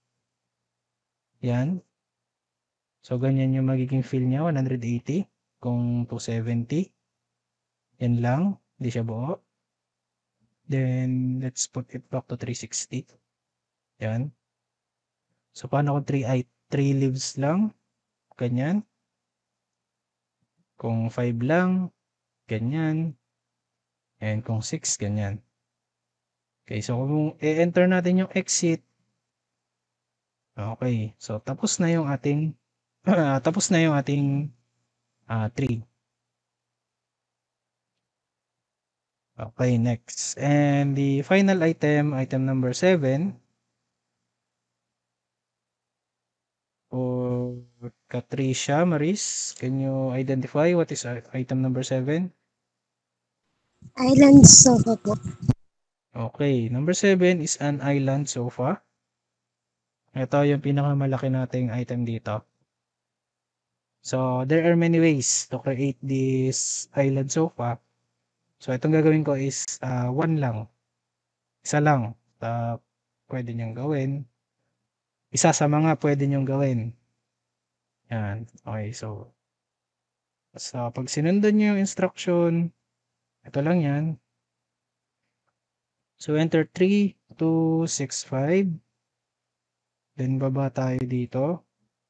Yan. So, ganyan yung magiging fill niya, one hundred eighty. Kung two seventy, yan lang. Hindi siya buo. Then, let's put it back to three sixty. Yan. So, paano kung three leaves lang? Ganyan. Kung five lang, ganyan. And kung six, ganyan. Okay, so kung i-enter natin yung exit, okay, so tapos na yung ating, tapos na yung ating uh, tree. Okay, next. And the final item, item number seven, or Katricia Maris, can you identify what is item number seven? Island sofa po. Okay, number seven is an island sofa. Ito yung pinakamalaki nating item dito. So, there are many ways to create this island sofa. So, itong gagawin ko is uh, one lang. Isa lang. Uh, pwede niyong gawin. Isa sa mga pwede niyong gawin. Yan. Okay, so so, pag sinundan niyo yung instruction, ito lang yan. So, enter three two six five. Then, baba tayo dito.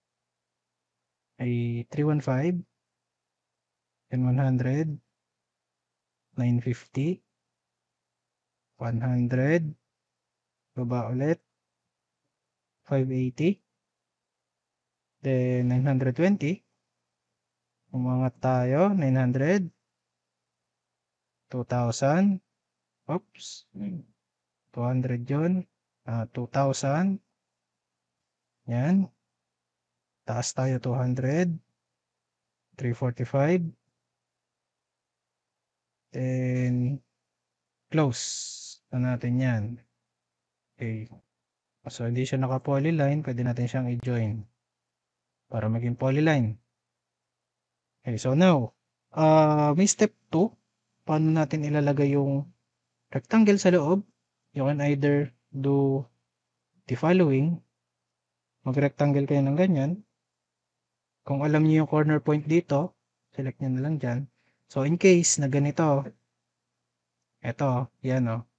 Ay three one five. Then, one hundred. nine fifty. one hundred. Baba ulit. five eighty. Then, nine twenty. Umangat tayo. nine hundred. two thousand. Oops. two hundred yun. Uh, two thousand. Yan. Taas tayo two hundred. three forty-five. Then, close na natin yan. Okay. So, hindi siya naka-polyline. Pwede natin siyang i-join para maging polyline. Okay. So, now, uh, may step two. Paano natin ilalagay yung rectangle sa loob? You can either do the following. Mag-rectangle kayo ng ganyan. Kung alam niyo yung corner point dito, select nyo na lang dyan. So, in case na ganito, eto, yan o.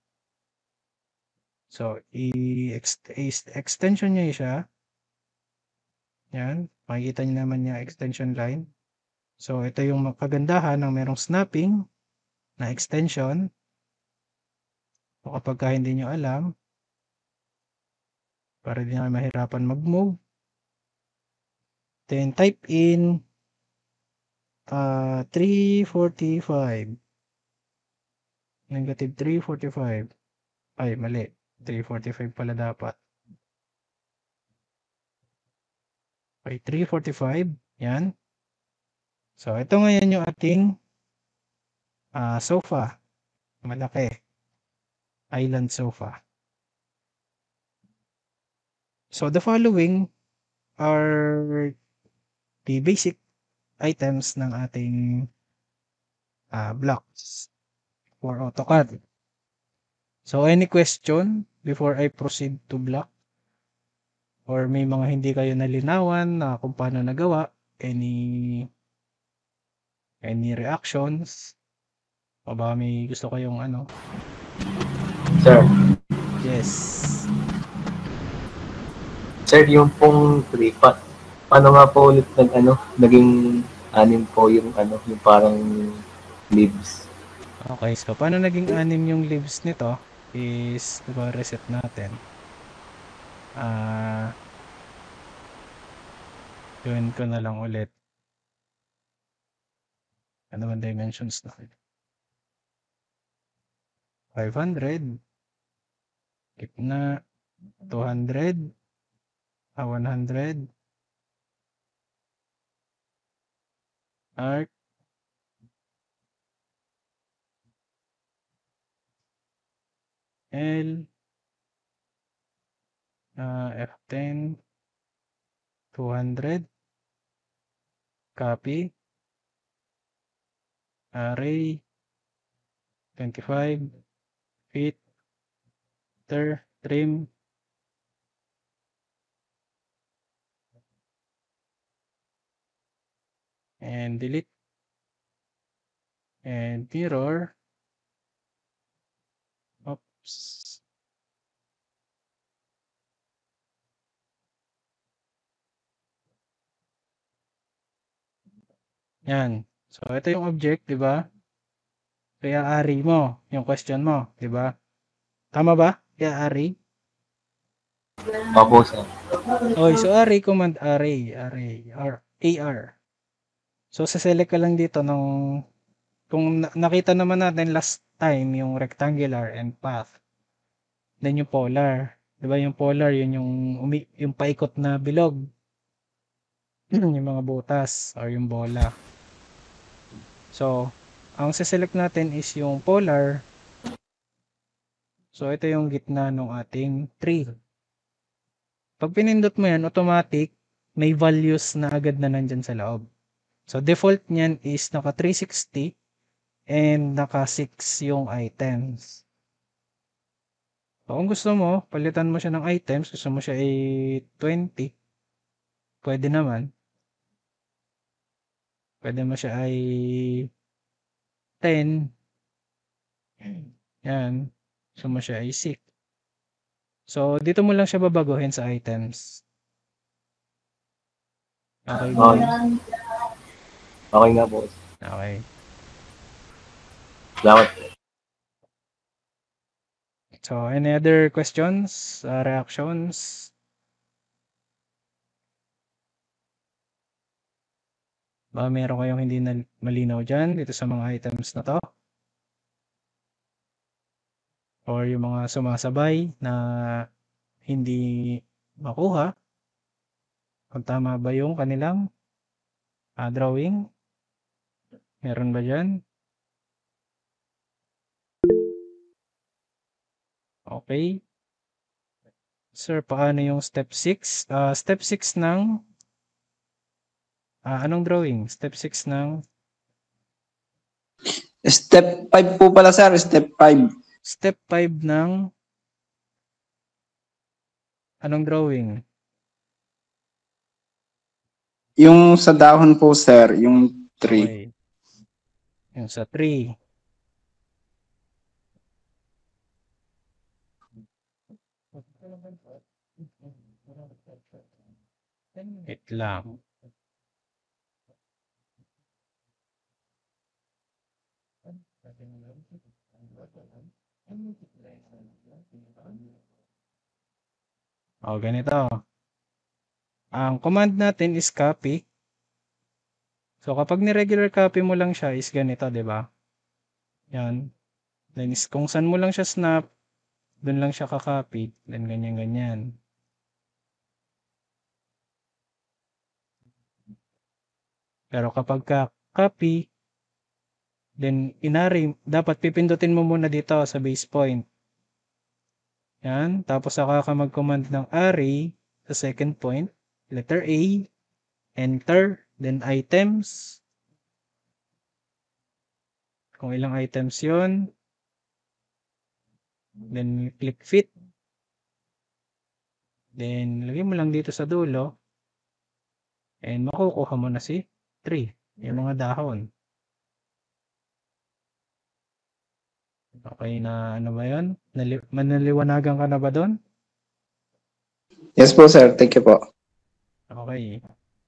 So, i-extension nyo siya. Yan. Makikita nyo naman yung extension line. So, ito yung kagandahan ng merong snapping na extension. So, kapag ka hindi nyo alam, para di na mahirapan mag-move, then type in uh, three forty-five. Negative three forty-five. Ay, mali. three forty-five pala dapat. Okay, three forty-five. Yan. So, ito ngayon yung ating uh, sofa. Malaki. Island sofa. So, the following are the basic items ng ating uh, blocks for AutoCAD. So, any question before I proceed to block? Or may mga hindi kayo nalinawan na kung paano nagawa? Any any reactions? O ba may gusto kayong ano? Sir, Yes. sir, yung pong three, pa, paano nga po ulit nag, ano, naging anim po yung, ano, yung parang leaves? Okay, so paano naging anim yung leaves nito is diba reset natin. Ah, uh, gawin ko na lang ulit. Ano bang dimensions na? five hundred. Gitna. two hundred. Ah, one hundred. arc, L, uh, F ten, two hundred, copy, array, twenty-five, fit, ter, trim, and delete, and mirror, oops, yan. So, ito yung object, di ba? Kaya ari mo, yung question mo, di ba? Tama ba? Kaya ari? Opo, sir. Okay, so array, command array, array, R, A R. So, sa-select ka lang dito ng, kung na- nakita naman natin last time, yung rectangular and path. Then yung polar. Di ba yung polar, yun yung, umi, yung paikot na bilog. Yung mga butas or yung bola. So, ang sa-select natin is yung polar. So, ito yung gitna ng ating tree. Pag pinindot mo yan, automatic, may values na agad na nandyan sa loob. So, default niyan is naka three sixty and naka six yung items. So, kung gusto mo, palitan mo siya ng items, gusto mo siya ay twenty, pwede naman. Pwede mo siya ay ten. Yan. Gusto mo siya ay six. So, dito mo lang siya babaguhin sa items. Okay ba? Okay. Okay nga po. Okay. Salamat. So, any other questions, uh, reactions? Ba meron kayong hindi na malinaw dyan dito sa mga items na to? Or yung mga sumasabay na hindi makuha? Kung tama ba yung kanilang uh, drawing? Meron ba dyan? Okay. Sir, paano yung step six? Uh, step six ng uh, anong drawing? Step six ng Step five po pala, sir. Step five. step five ng anong drawing? Yung sa dahon po, sir. Yung tree. Okay. Yung sa tree. Wait lang. O, ganito. Ang command natin is copy. So, kapag ni-regular copy mo lang siya is ganito, di ba? Yan. Then, is, kung saan mo lang siya snap, dun lang siya kakopy. Then, ganyan-ganyan. Pero kapag ka copy, then inari, dapat pipindutin mo muna dito sa base point. Yan. Tapos saka ka mag-command ng array sa second point. Letter A. Enter. Then items. Kung ilang items yon. Then click fit. Then lagay mo lang dito sa dulo. And makukuha mo na si tree. Yung mga dahon. Okay na ano ba yun? Nali- manaliwanagan ka na ba doon? Yes po, sir. Thank you po. Okay.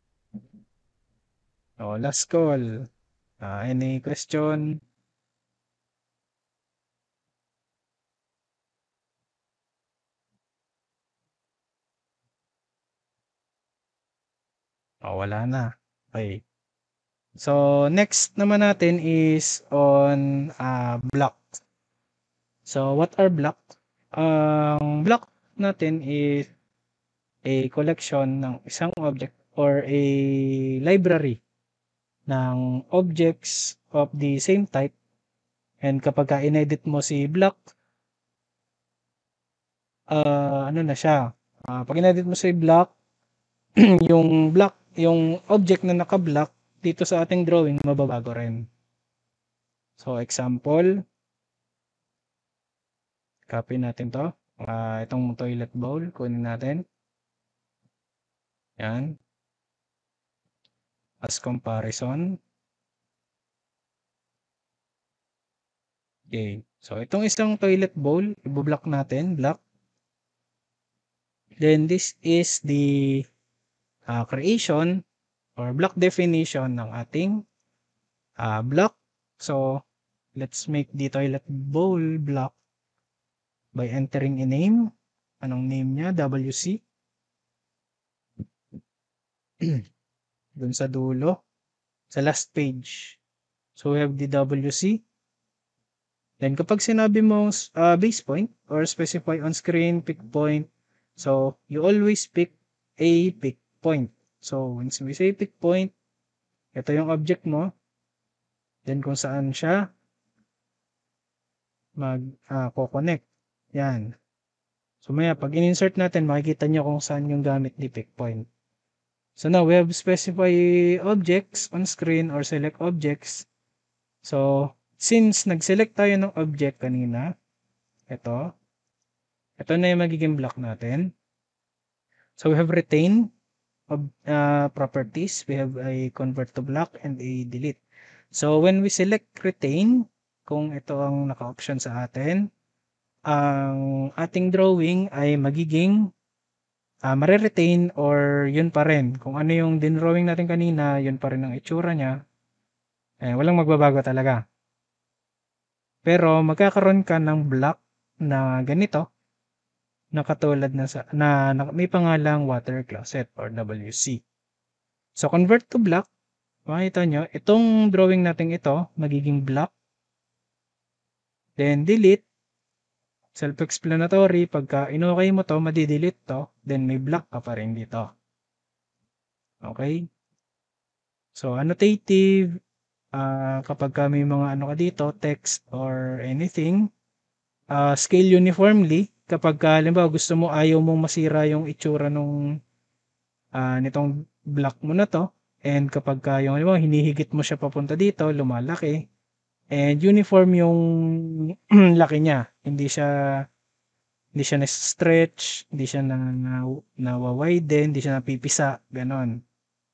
Oh, last call. Uh, any question? Oh, wala na. Okay. So, next naman natin is on uh, block. So, what are block? Ang uh, block natin is a collection ng isang object or a library ng objects of the same type. And kapag ka inedit mo si block, uh, ano na siya? Uh, pag inedit mo si block, yung block, yung object na naka-block dito sa ating drawing, mababago rin. So, example, copy natin to. Uh, itong toilet bowl, kunin natin. Yan. As comparison. Okay. So, itong isang toilet bowl, i-block natin, block. Then, this is the uh, creation or block definition ng ating uh, block. So, let's make the toilet bowl block by entering a name. Anong name niya? W C. Dun sa dulo. Sa last page. So, we have the W C. Then, kapag sinabi mo uh, base point or specify on screen, pick point. So, you always pick a pick point. So, when we say pick point, ito yung object mo. Then, kung saan siya mag-connect. Uh, Yan. So, maya, pag in-insert natin, makikita nyo kung saan yung gamit ni pick point. So, now, we have specify objects on screen or select objects. So, since nag-select tayo ng object kanina, ito, ito na yung magiging block natin. So, we have retain uh, properties. We have a convert to block and a delete. So, when we select retain, kung ito ang naka-option sa atin, ang ating drawing ay magiging uh, mare-retain or yun pa rin. Kung ano yung din-drawing natin kanina, yun pa rin ang itsura niya. Eh, walang magbabago talaga. Pero magkakaroon ka ng block na ganito na katulad na, sa, na, na may pangalang water closet or W C. So, convert to block. Makita nyo, itong drawing natin ito, magiging block. Then, delete. Self-explanatory. Pagka inokay mo to, madidelete to. Then, may block ka pa rin dito. Okay? So, annotative. Uh, kapag ka may mga ano ka dito, text or anything. Uh, scale uniformly. Kapag ka, halimbawa, gusto mo, ayaw mong masira yung itsura nung uh, nitong block mo na to. And kapag ka yung, halimbawa, hinihigit mo siya papunta dito, lumalaki. And uniform yung laki niya. Hindi siya hindi siya na-stretch, hindi siya na, na, na-widen, hindi siya napipisa, ganon.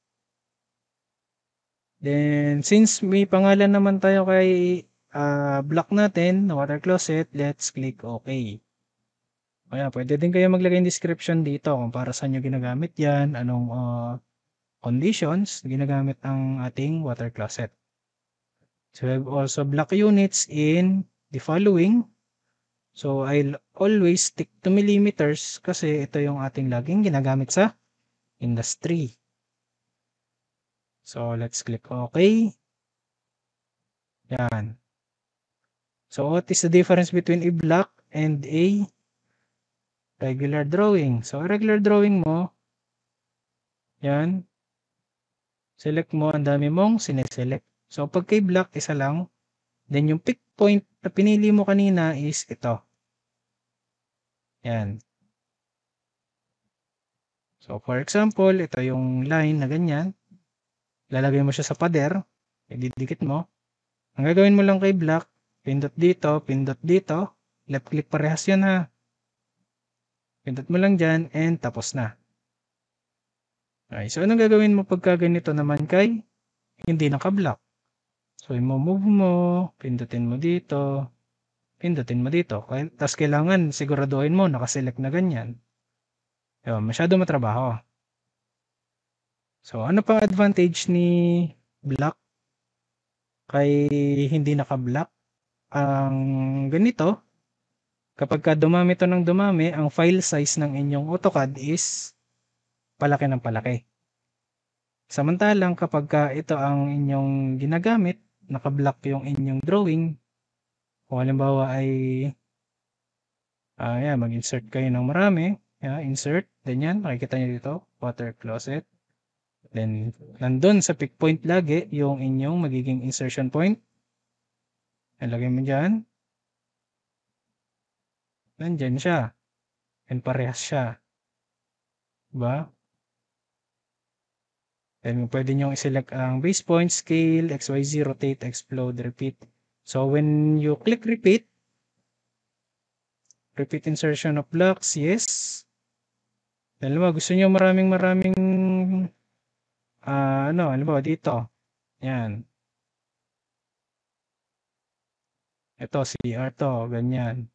Then, since may pangalan naman tayo kay uh, block natin, na water closet, let's click OK. Kaya, pwede din kayo maglagay ng description dito kung para saan nyo ginagamit yan, anong uh, conditions ginagamit ang ating water closet. So, we have also block units in the following. So, I'll always stick to millimeters kasi ito yung ating laging ginagamit sa industry. So, let's click OK. Yan. So, what is the difference between a block and a regular drawing? So, regular drawing mo, yan. Select mo, ang dami mong sineselect. So, pag kay block, isa lang. Then, yung pick point na pinili mo kanina is ito. Yan. So, for example, ito yung line na ganyan. Lalagay mo siya sa pader. Ididikit mo. Ang gagawin mo lang kay block, pindot dito, pindot dito. Left click parehas yan ha. Pindot mo lang dyan and tapos na. Okay, so anong gagawin mo pagka ganito naman kay hindi naka-block? So, i-move mo, pindutin mo dito, pindutin mo dito. Tapos kailangan siguraduhin mo, nakaselect na ganyan. Diba, masyado matrabaho. So, ano pang advantage ni block kay hindi naka-block? Ang ganito, kapag ka dumami to ng dumami, ang file size ng inyong AutoCAD is palaki ng palaki. Samantalang kapag ka ito ang inyong ginagamit, naka-block yung inyong drawing, kung halimbawa ay uh, yeah, mag-insert kayo ng marami, yeah, insert, ganyan, makikita nyo dito, water closet. Then, nandun sa pick point lagi, yung inyong magiging insertion point. Ilagay mo dyan. Nandyan siya. And parehas siya. Diba? Then, pwede nyo i-select ang base point, scale, X Y Z, rotate, explode, repeat. So, when you click repeat, repeat insertion of blocks, yes. Then, alam mo, gusto nyo maraming maraming uh, ano, alam mo, dito. Yan. Ito, C R to, ganyan.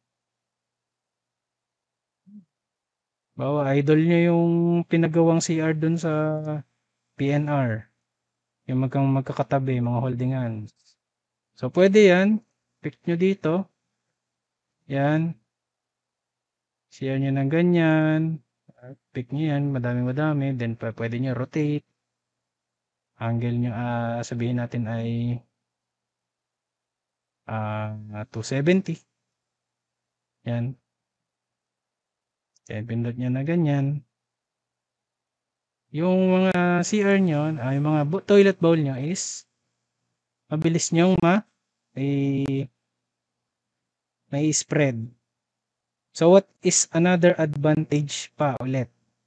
Bawa, idol nyo yung pinagawang C R dun sa P N R. Yung magkang magkakatabi, mga holdingan. So, pwede yan. Pick nyo dito. Yan. C R nyo ng ganyan. Pick nyo yan. Madami-madami. Then, pwede nyo rotate. Angle nyo, uh, sabihin natin ay uh, two seventy. Yan. Then, pindot nyo na ganyan. Yung mga C R nyo, ay uh, mga toilet bowl nyo is mabilis nyong ma may, may spread. So, what is another advantage pa ulit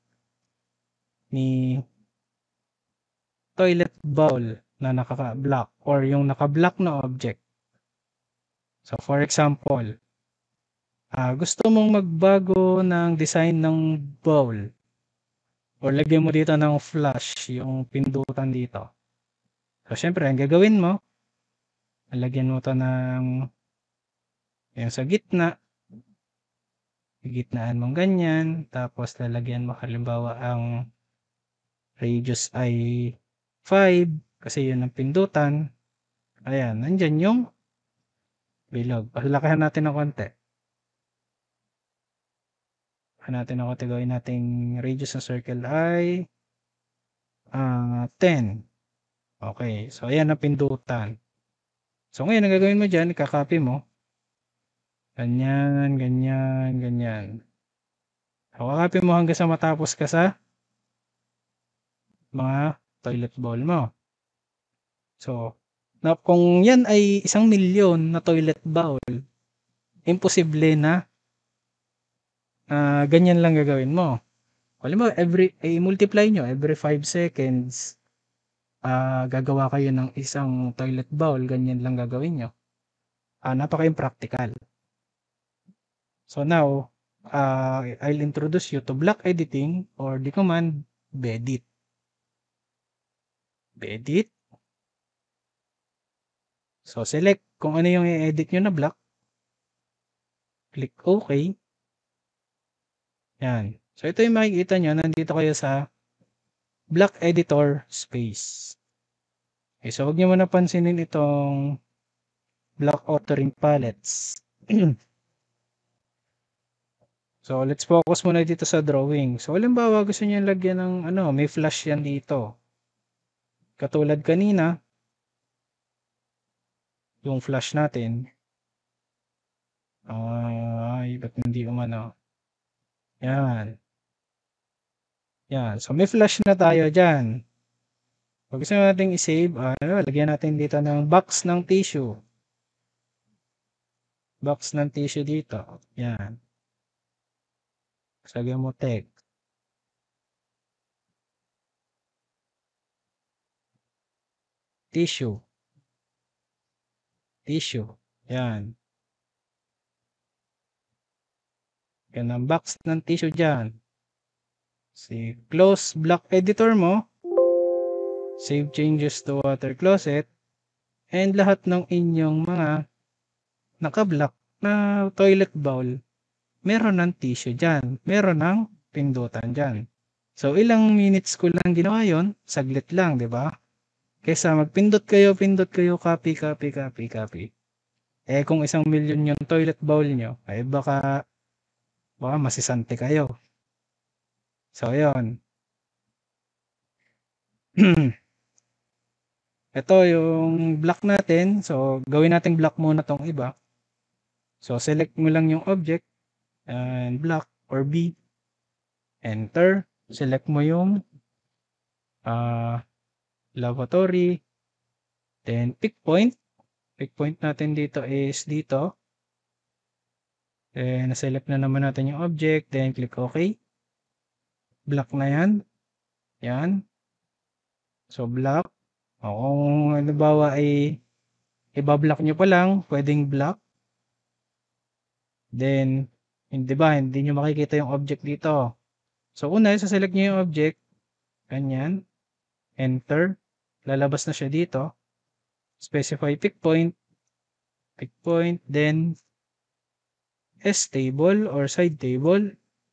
ni toilet bowl na naka-block or yung naka-block na object? So, for example, uh, gusto mong magbago ng design ng bowl or lagyan mo dito ng flash, yung pindutan dito. So, syempre, ang gagawin mo, lagyan mo to ng yung sa gitna, gitnaan mong ganyan, tapos lalagyan mo halimbawa ang radius ay five, kasi yun ang pindutan. Ayan, nandyan yung bilog. Palakahan natin ng konti. Natin ng konti, gawin natin radius ng circle ay uh, ten. Okay, so ayan ang pindutan. So ngayon, ang gagawin mo dyan, ikakopy mo. Ganyan, ganyan, ganyan. So, kakopy mo hanggang sa matapos ka sa mga toilet bowl mo. So, na, kung yan ay isang milyon na toilet bowl, imposible na uh, ganyan lang gagawin mo. Alam mo, every, eh, multiply nyo, every five seconds, uh, gagawa kayo ng isang toilet bowl, ganyan lang gagawin nyo. Uh, napaka-impractical. So now, uh, I'll introduce you to block editing or the command bedit. Bedit. So select kung ano yung i-edit nyo na block. Click OK. Yan. So ito yung makikita nyo, nandito kayo sa block editor space. Okay, so huwag nyo muna pansinin itong block authoring palettes. So, let's focus muna dito sa drawing. So, halimbawa, gusto niyo lagyan ng, ano, may flash yan dito. Katulad kanina, yung flash natin. Ay, ba't hindi umano? Yan. Yan. So, may flash na tayo dyan. Pag gusto natin i-save, ano, lagyan natin dito ng box ng tissue. Box ng tissue dito. Yan. Lagyan mo text. Tissue. Tissue. Yan. Yan ang box ng tissue dyan. Si close block editor mo. Save changes to water closet. And lahat ng inyong mga naka-block na toilet bowl, meron ng tissue dyan. Meron ng pindutan dyan. So, ilang minutes ko lang ginawa yun? Saglit lang, di ba? Kaysa magpindot kayo, pindot kayo, copy, copy, copy, copy. Eh, kung isang milyon yung toilet bowl nyo, ay baka, baka masisante kayo. So, yun. Ito yung block natin. So, gawin natin block muna tong iba. So, select mo lang yung object and block or B. Enter. Select mo yung uh, lavatory, then pick point. Pick point natin dito is dito. Then, na-select na naman natin yung object, then click OK. Block na yan. Yan. So, block. O, kung halimbawa ay ibablock nyo pa lang, pwedeng block. Then, hindi ba, hindi nyo makikita yung object dito. So, una, sa-select nyo yung object. Ganyan. Enter. Lalabas na siya dito. Specify pick point. Pick point. Then, S table or side table.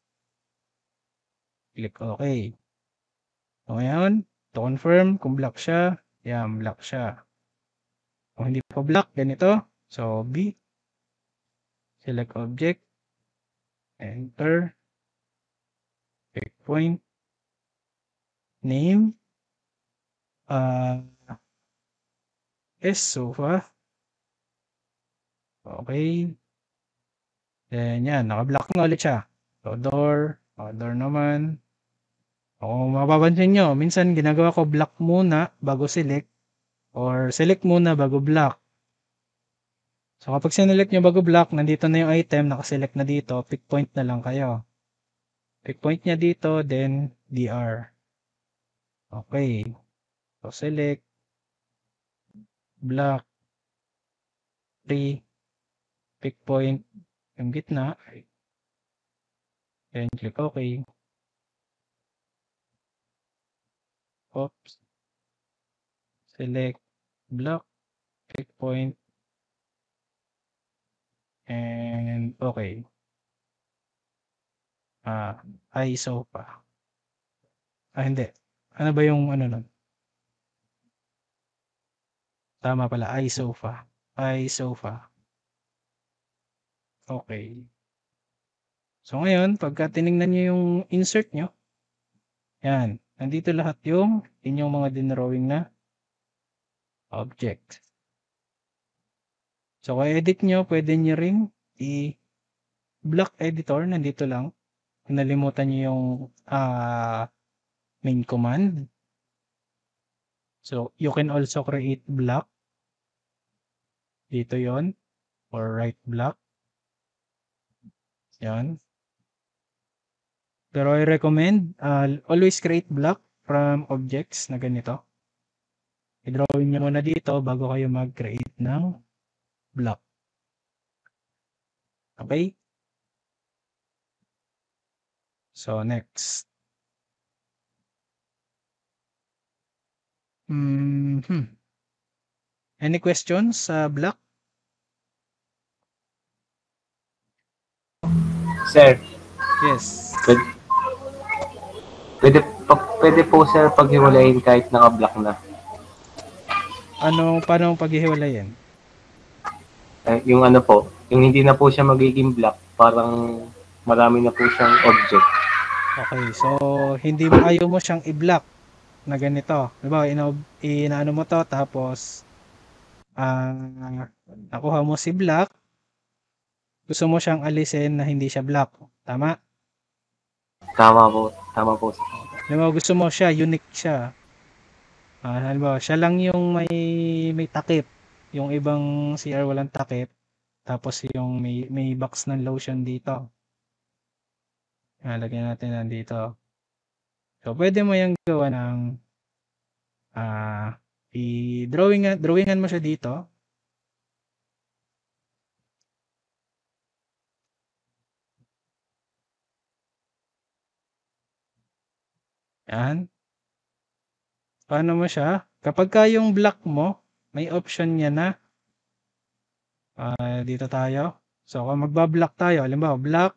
Click OK. So, ngayon, to confirm kung block siya, yan, block siya. Kung hindi pa block, ganito. So, B. Select object. Enter. Pick point. Name. Uh, S sofa. Okay. Then, yan, naka-block na ulit siya. So, door. O, door naman. O, mapapansin nyo, minsan ginagawa ko block muna bago select. Or select muna bago block. So, kapag sinelect nyo bago block, nandito na yung item, nakaselect na dito, pick point na lang kayo. Pick point niya dito, then D R. Okay. So, select. Block. three. Pick point. Yung gitna. Then, click OK. Oops. Select. Block. Pick point. And okay. Ah, I sofa. Ah, hindi. Ano ba yung ano nun? Tama pala, I sofa. I sofa. Okay. So ngayon, pagka tinignan nyo yung insert nyo, yan, nandito lahat yung inyong mga dinrawing na object. So, kung edit nyo, pwede nyo ring i-block editor, nandito lang. Kung nalimutan nyo yung uh, main command. So, you can also create block. Dito yon or right block. Yan. Pero I recommend, uh, always create block from objects na ganito. I-drawing nyo muna dito bago kayo mag-create ng block. Okay? So, next. Mm-hmm. Any questions sa block? Sir, Yes. pwede, pwede, pa- pwede po sir paghiwalayin kahit naka-block na. Ano, paano paghihiwalayin? Eh, yung ano po, yung hindi na po siya magiging block, parang marami na po siyang object. Okay, so hindi mo ayaw mo siyang i-block na ganito. Diba, ina inaano mo to tapos ah uh, nakuha mo si block. Gusto mo siyang alisin na hindi siya block. Tama? Tama po, tama po sir. Diba, gusto mo siya unique siya. Ah, halimbawa, siya lang yung may may takip. Yung ibang C R walang takip. Tapos yung may may box ng lotion dito. Ah, lagyan natin nandito. So, pwede mo yung gawa ng ah, i-drawingan, drawingan mo siya dito. Yan. Paano mo siya? Kapag ka yung block mo, may option niya na ah, dito tayo. So, kung magbablock tayo, halimbawa, block,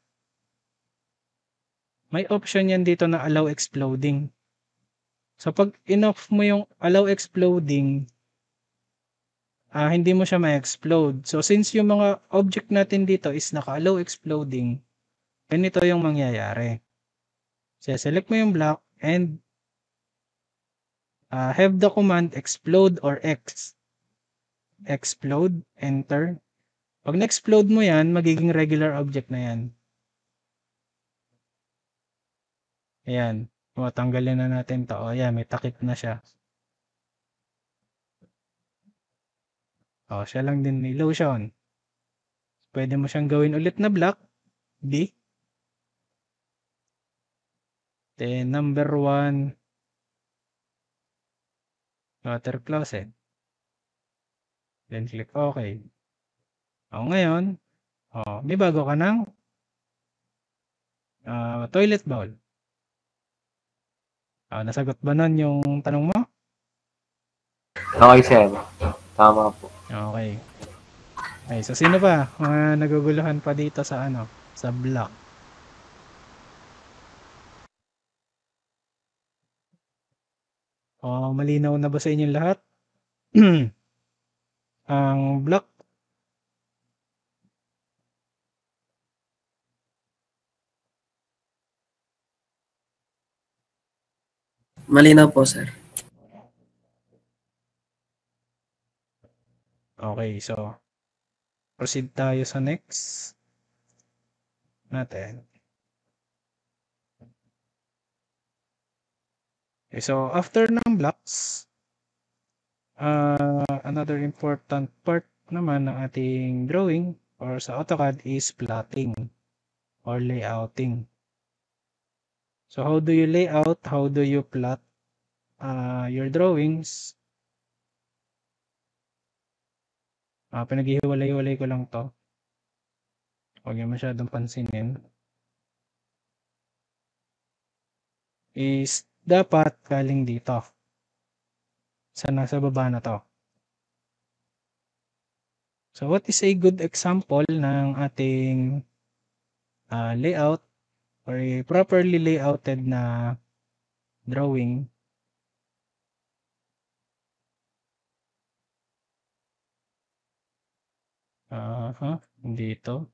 may option yan dito na allow exploding. So, pag in-off mo yung allow exploding, ah, hindi mo siya ma-explode. So, since yung mga object natin dito is naka-allow exploding, ganito yung mangyayari. So, select mo yung block and uh, have the command explode or X. Explode, enter. Pag na-explode mo yan, magiging regular object na yan. Ayan. O, tanggalin na natin to. O, yan, may takip na siya. O, siya lang din may illusion. Pwede mo siyang gawin ulit na black. B. Then, number one, water closet. Then, click OK. O, ngayon, o, may bago ka ng uh, toilet bowl. O, nasagot ba nun yung tanong mo? Okay, sir. Tama po. Okay. Okay, so sino pa? Mga naguguluhan pa dito sa ano? Sa block. O, malinaw na ba sa inyo lahat? Ang block. Malinaw po, sir. Okay, so proceed tayo sa next natin. Okay, so after ng blocks, uh, another important part naman ng ating drawing or sa AutoCAD is plotting or layouting. So how do you lay out? How do you plot uh, your drawings? Uh, pinaghihiwalay-hiwalay ko lang to. Huwag niyo masyadong pansinin. Is dapat galing dito. Sa nasa baba na to. So what is a good example ng ating uh, layout or a properly layouted na drawing? Uh, huh? Dito.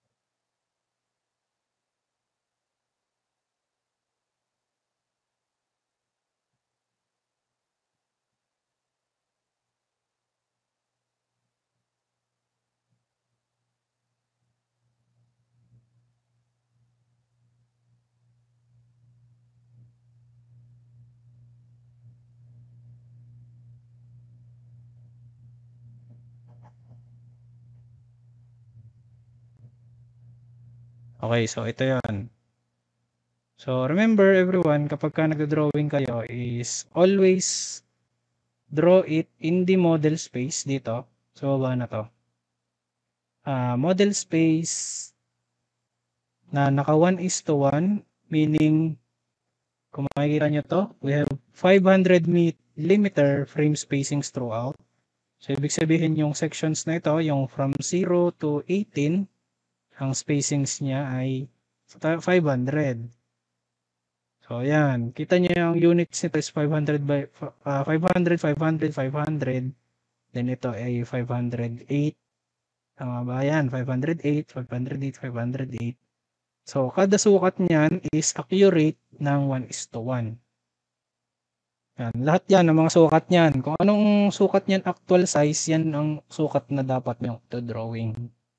Okay, so ito yon. So remember everyone, kapag ka nagdo-drawing kayo is always draw it in the model space dito. So baba na to. Uh, model space na naka one is to one, meaning kung makikita nyo to, we have five hundred millimeter frame spacings throughout. So ibig sabihin yung sections na ito, yung from zero to eighteen, ang spacings niya ay five hundred. So ayan, kita nyo yung units nito is five hundred by uh, five hundred, five hundred, five hundred. Then ito ay five hundred eight. Tama ba yan? five hundred eight, five hundred eight, five hundred eight. So kada sukat niyan is accurate ng one is to one. Yan, lahat yan ang mga sukat niyan. Kung anong sukat niyan actual size, yan ang sukat na dapat yung to drawing.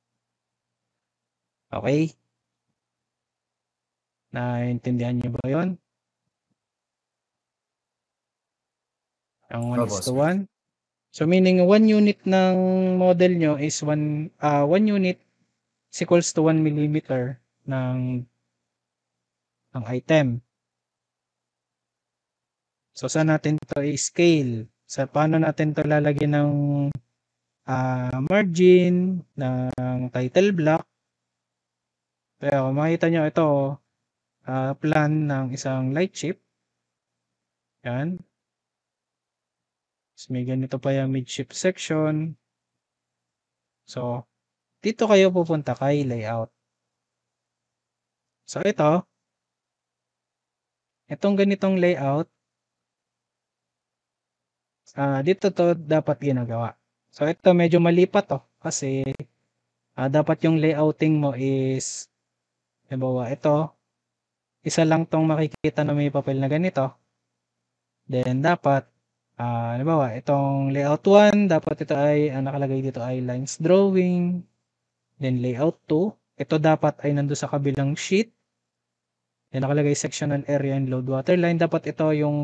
Okay? Naintindihan niyo ba yon? Ang one is to one. So meaning one unit ng model nyo is one uh, one unit is equals to one millimeter ng ng item. So saan natin to i-scale? Sa paano natin to lalagyan ng uh, margin, ng title block? Kaya kung makita nyo ito, uh, plan ng isang light ship. Yan. So, may ganito pa yung midship section. So, dito kayo pupunta kay layout. So, ito. Itong ganitong layout. Uh, dito to dapat ginagawa. So, ito medyo mali pa to. Kasi, uh, dapat yung layouting mo is, halimbawa, ito. Isa lang tong makikita na may papel na ganito. Then, dapat, Uh, halimbawa, itong layout one, dapat ito ay, ang nakalagay dito ay lines drawing. Then layout two, ito dapat ay nando sa kabilang sheet. Yan nakalagay sectional area and load water line. Dapat ito yung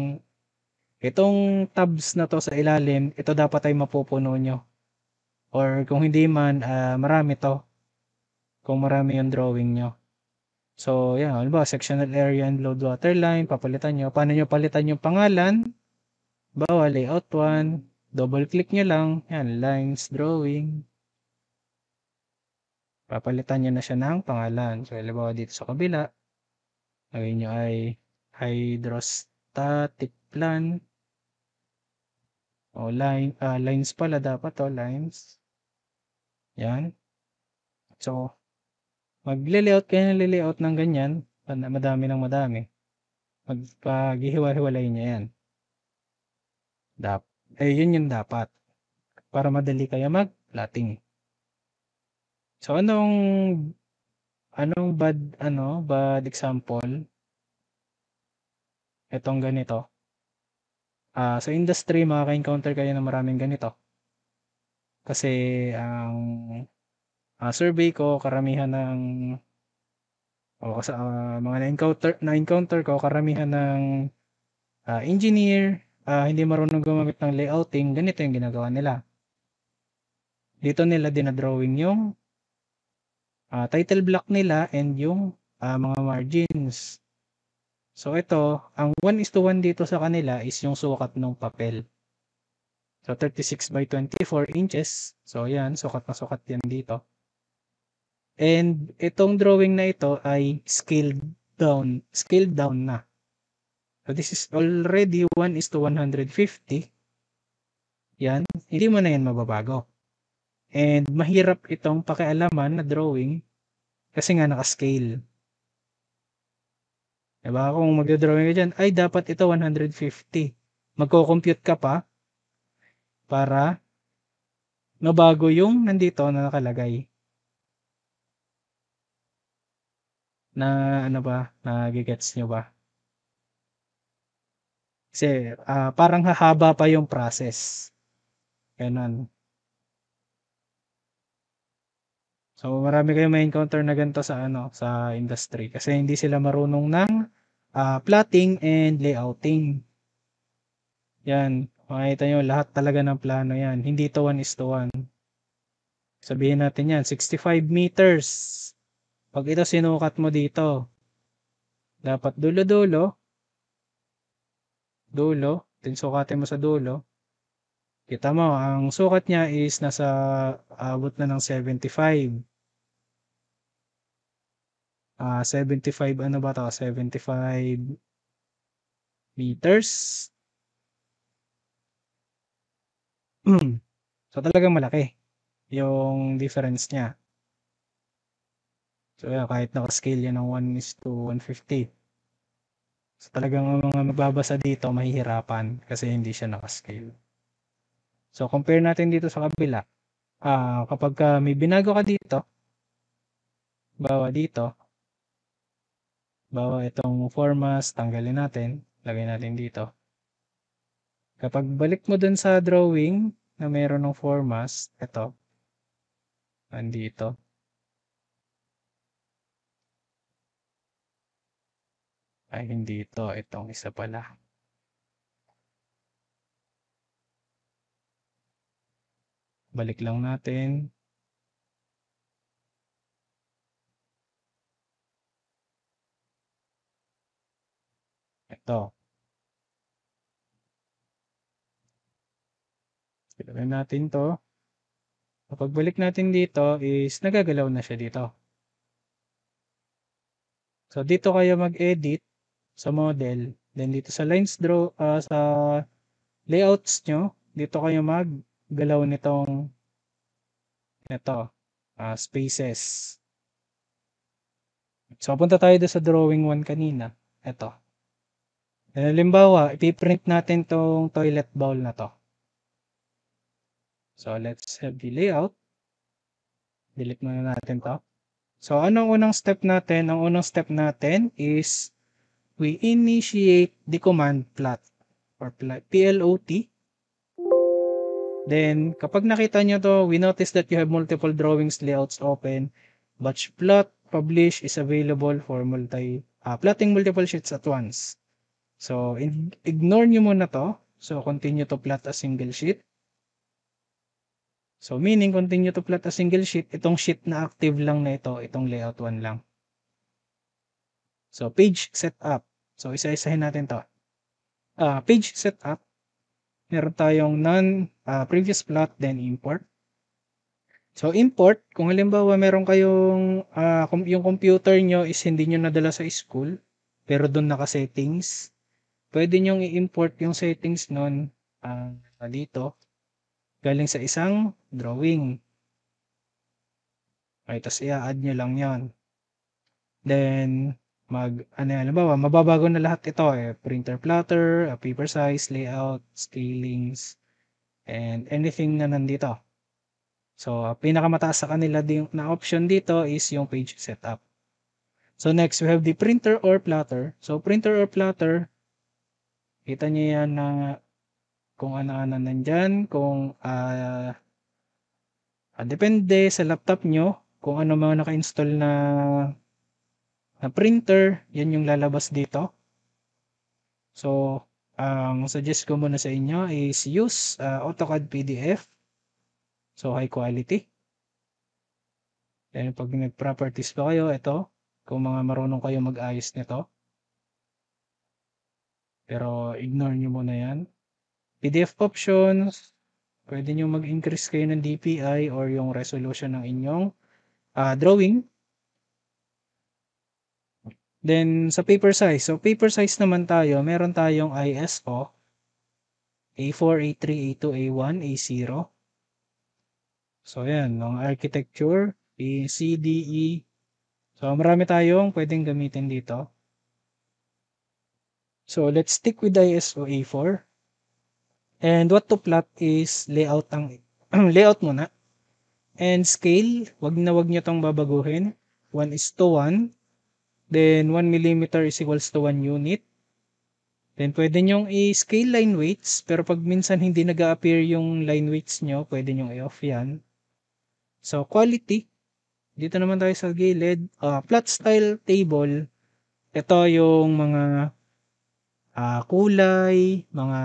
itong tabs na to sa ilalim, ito dapat ay mapupuno nyo. Or kung hindi man, uh, marami to. Kung marami yung drawing nyo. So, yan. Halimbawa, sectional area and load water line, papalitan nyo. Paano nyo palitan yung pangalan? Bawa, layout one. Double click nyo lang. Yan, lines, drawing. Papalitan nyo na siya ng pangalan. So, halimbawa dito sa kabila, gawin nyo ay hydrostatic plan. O, line, uh, lines pala dapat to, lines. Yan. So, magle-layout kayo ng layout ng ganyan, madami ng madami. Magpaghihiwa-hiwalay niya yan. Dap eh, yun yung dapat. Para madali kayo mag-plotting. So, anong anong bad, ano, bad example? Itong ganito. Uh, sa industry, makaka-encounter kayo ng maraming ganito. Kasi, ang uh, survey ko, karamihan ng o sa uh, mga na-encounter, na-encounter ko, karamihan ng uh, engineer, uh, hindi marunong gumamit ng layouting, ganito yung ginagawa nila. Dito nila dinadrawing yung uh, title block nila and yung uh, mga margins. So ito, ang one is to one dito sa kanila is yung sukat ng papel. So thirty-six by twenty-four inches. So yan, sukat na sukat yan dito. And itong drawing na ito ay scaled down, scaled down na. So this is already one is to one hundred fifty. Yan, hindi mo na yan mababago. And mahirap itong pakialaman na drawing kasi nga naka-scale. Diba? Kung magdodrawing ka dyan, ay dapat ito one hundred fifty. Magko-compute ka pa para mabago yung nandito na nakalagay. Na ano ba? Nagigets nyo ba? Kasi uh, parang hahaba pa yung process. Ganun. So marami kayong may encounter na ganito sa ano sa industry kasi hindi sila marunong ng uh, plotting and layouting. Yan, makita nyo lahat talaga ng plano yan. Hindi to one is to one. Sabihin natin yan, sixty-five meters. Pag ito sinukat mo dito, dapat dulo-dulo, dulo, din sukatin mo sa dulo. Kita mo, ang sukat niya is nasa abot na ng seventy-five. Uh, seventy-five ano ba to? seventy-five meters. So talagang malaki yung difference niya. So yeah, kahit naka-scale yan ng one is to one fifty. So talagang mga magbabasa dito mahihirapan kasi hindi siya naka-scale. So compare natin dito sa kabila. Uh, kapag ka may binago ka dito, bawa dito, bawa itong formas, tanggalin natin, lagay natin dito. Kapag balik mo dun sa drawing na meron ng formas, ito, nandito. Ay, hindi ito. Itong isa pala. Balik lang natin. Ito. Ilagay natin to. Kapag balik natin dito is nagagalaw na siya dito. So dito kayo mag-edit sa model. Then dito sa lines draw, uh, sa layouts nyo, dito kayo maggalaw nitong ito, uh, spaces. So punta tayo doon sa drawing one kanina. Ito. Halimbawa, ipiprint natin tong toilet bowl na to. So let's have the layout. Delete muna natin to. So anong unang step natin? Ang unang step natin is we initiate the command plot or P L O T. Then kapag nakita nyo to, we notice that you have multiple drawings layouts open. Batch plot publish is available for multi uh, plotting multiple sheets at once. So, in, ignore nyo muna to. So, continue to plot a single sheet. So, meaning, continue to plot a single sheet. Itong sheet na active lang na ito, itong layout one lang. So, page setup. So, isa-isahin natin to. Uh, page setup. Meron tayong non, uh, previous plot, then import. So, import, kung halimbawa meron kayong, uh, yung computer nyo is hindi nyo nadala sa school, pero doon naka-settings, pwede nyo i-import yung settings nun uh, dito, galing sa isang drawing. Okay, tapos i-add nyo lang yon. Then, mag, ano yan, halimbawa, mababago na lahat ito eh, printer plotter, uh, paper size, layout, scalings, and anything na nandito. So, pinakamataas sa kanila din na option dito is yung page setup. So, next, we have the printer or plotter. So, printer or plotter, kita nyo yan na kung ano-ano nandyan, kung uh, uh, depende sa laptop nyo, kung ano mga naka-install na, na printer, yan yung lalabas dito. So, ang suggest ko muna sa inyo is use uh, AutoCAD P D F. So, high quality. Then, pag nag-properties pa kayo, ito, kung mga marunong kayo mag-ayos nito. Pero, ignore nyo muna yan. P D F options, pwede nyo mag-increase kayo ng D P I or yung resolution ng inyong uh, drawing. Then, sa paper size. So, paper size naman tayo, meron tayong I S O, A four, A three, A two, A one, A zero. So, yan. Ng architecture, A, C, D, E. So, marami tayong pwedeng gamitin dito. So, let's stick with I S O A four. And what to plot is layout ang layout muna. And scale, wag na wag nyo tong babaguhin. one is to one. Then, one millimeter is equals to one unit. Then, pwede nyong i-scale line weights. Pero pag minsan hindi nag-a-appear yung line weights nyo, pwede nyong i-off yan. So, quality. Dito naman tayo sa gilid. Uh, plot style table. Ito yung mga uh, kulay, mga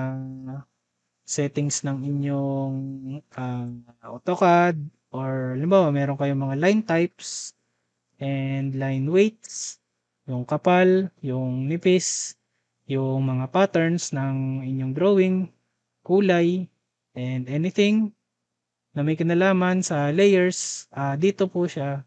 settings ng inyong uh, AutoCAD. Or, halimbawa, meron kayong mga line types and line weights. Yung kapal, yung nipis, yung mga patterns ng inyong drawing, kulay, and anything na may kinalaman sa layers, uh, dito po siya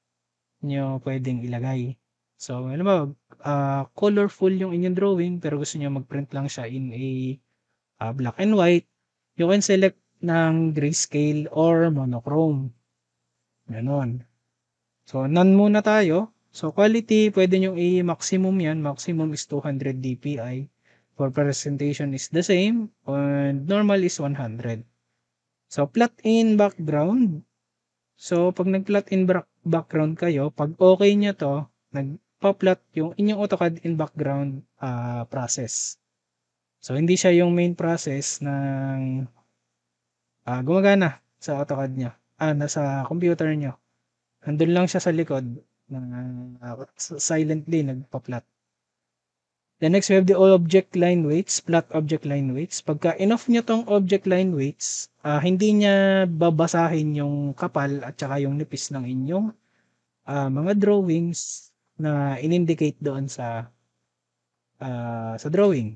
nyo pwedeng ilagay. So, alam mo, uh, colorful yung inyong drawing pero gusto nyo mag-print lang siya in a uh, black and white, you can select ng grayscale or monochrome. Ganon. So, none muna tayo. So, quality, pwede nyo i-maximum yan. Maximum is two hundred D P I. For presentation is the same. And normal is one hundred. So, plot in background. So, pag nag-plot in background kayo, pag okay nyo to, nagpa-plot yung inyong AutoCAD in background uh, process. So, hindi siya yung main process ng uh, gumagana sa AutoCAD nyo. Ah, nasa computer nyo. Nandun lang siya sa likod na uh, silently nagpa-plot. Then next, we have the object line weights, plot object line weights. Pagka enough nyo tong object line weights, uh, hindi niya babasahin yung kapal at saka yung nipis ng inyong uh, mga drawings na in-indicate doon sa uh, sa drawing.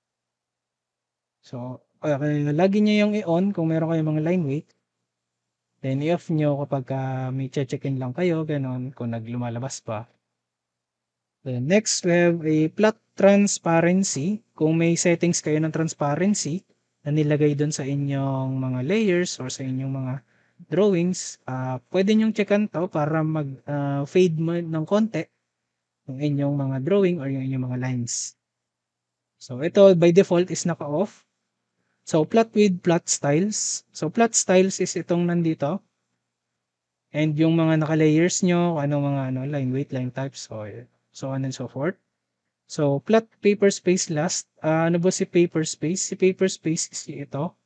So, okay, lagi nyo yung i-on kung meron kayong mga line weight. Then, i-off nyo kapag uh, may check-in lang kayo, ganon, kung naglumalabas pa. Then, next, we have a plot transparency. Kung may settings kayo ng transparency na nilagay dun sa inyong mga layers or sa inyong mga drawings, uh, pwede nyong checkan to para mag-fade uh, ng konti yung inyong mga drawing or yung inyong mga lines. So, ito by default is naka-off. So, plot with plot styles. So, plot styles is itong nandito. And yung mga naka-layers nyo, anong mga ano, line weight, line types, so, so on and so forth. So, plot paper space last. Uh, ano ba si paper space? Si paper space is ito.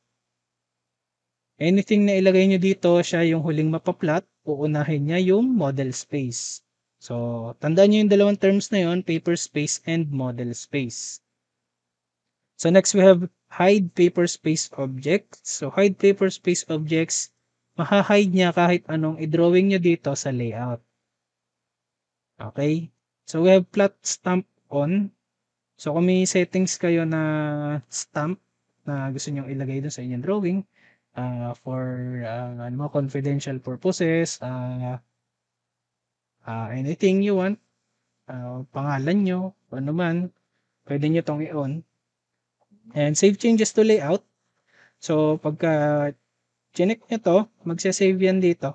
Anything na ilagay nyo dito, siya yung huling mapaplot, uunahin niya yung model space. So, tandaan nyo yung dalawang terms na yon, paper space and model space. So, next we have hide paper space objects. So, hide paper space objects, maha-hide niya kahit anong i-drawing nyo dito sa layout. Okay? So, we have plot stamp on. So, kung may settings kayo na stamp na gusto nyo ilagay dun sa inyong drawing, uh, for uh, ano, confidential purposes, uh, uh, anything you want, uh, pangalan nyo, ano man, pwede nyo tong i-on. And save changes to layout. So, pagka chinek nyo to, magsa-save yan dito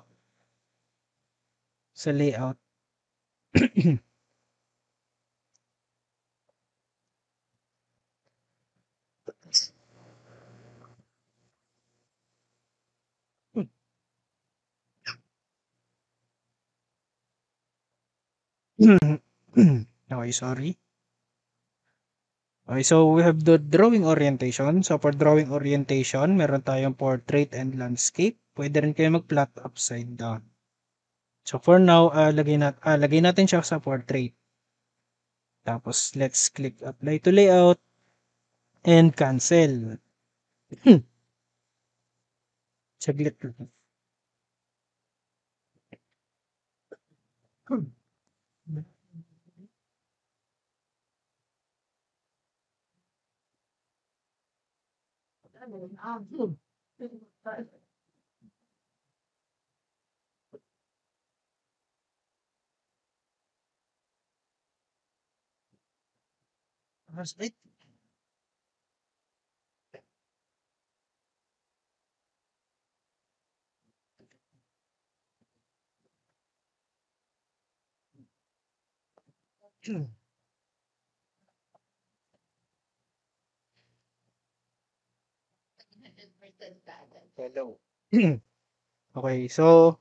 sa layout. Okay, sorry. Okay, so we have the drawing orientation. So for drawing orientation, meron tayong portrait and landscape. Pwede rin kayo mag-plot upside down. So for now, uh, lagay, nat uh, lagay natin siya sa portrait. Tapos let's click apply to layout and cancel. Saglit lang. Right. Hello. Okay, so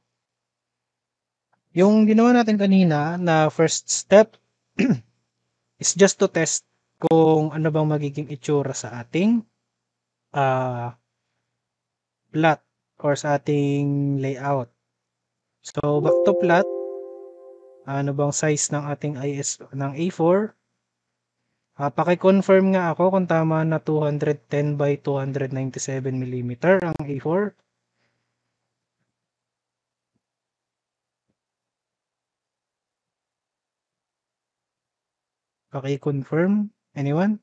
yung ginawa natin kanina na first step is just to test kung ano bang magiging itsura sa ating uh, plot or sa ating layout. So, back to plot. Ano bang size ng ating I S O ng A four? Uh, paki-confirm nga ako kung tama na two ten by two ninety-seven millimeter ang A four. Paki-confirm. Anyone?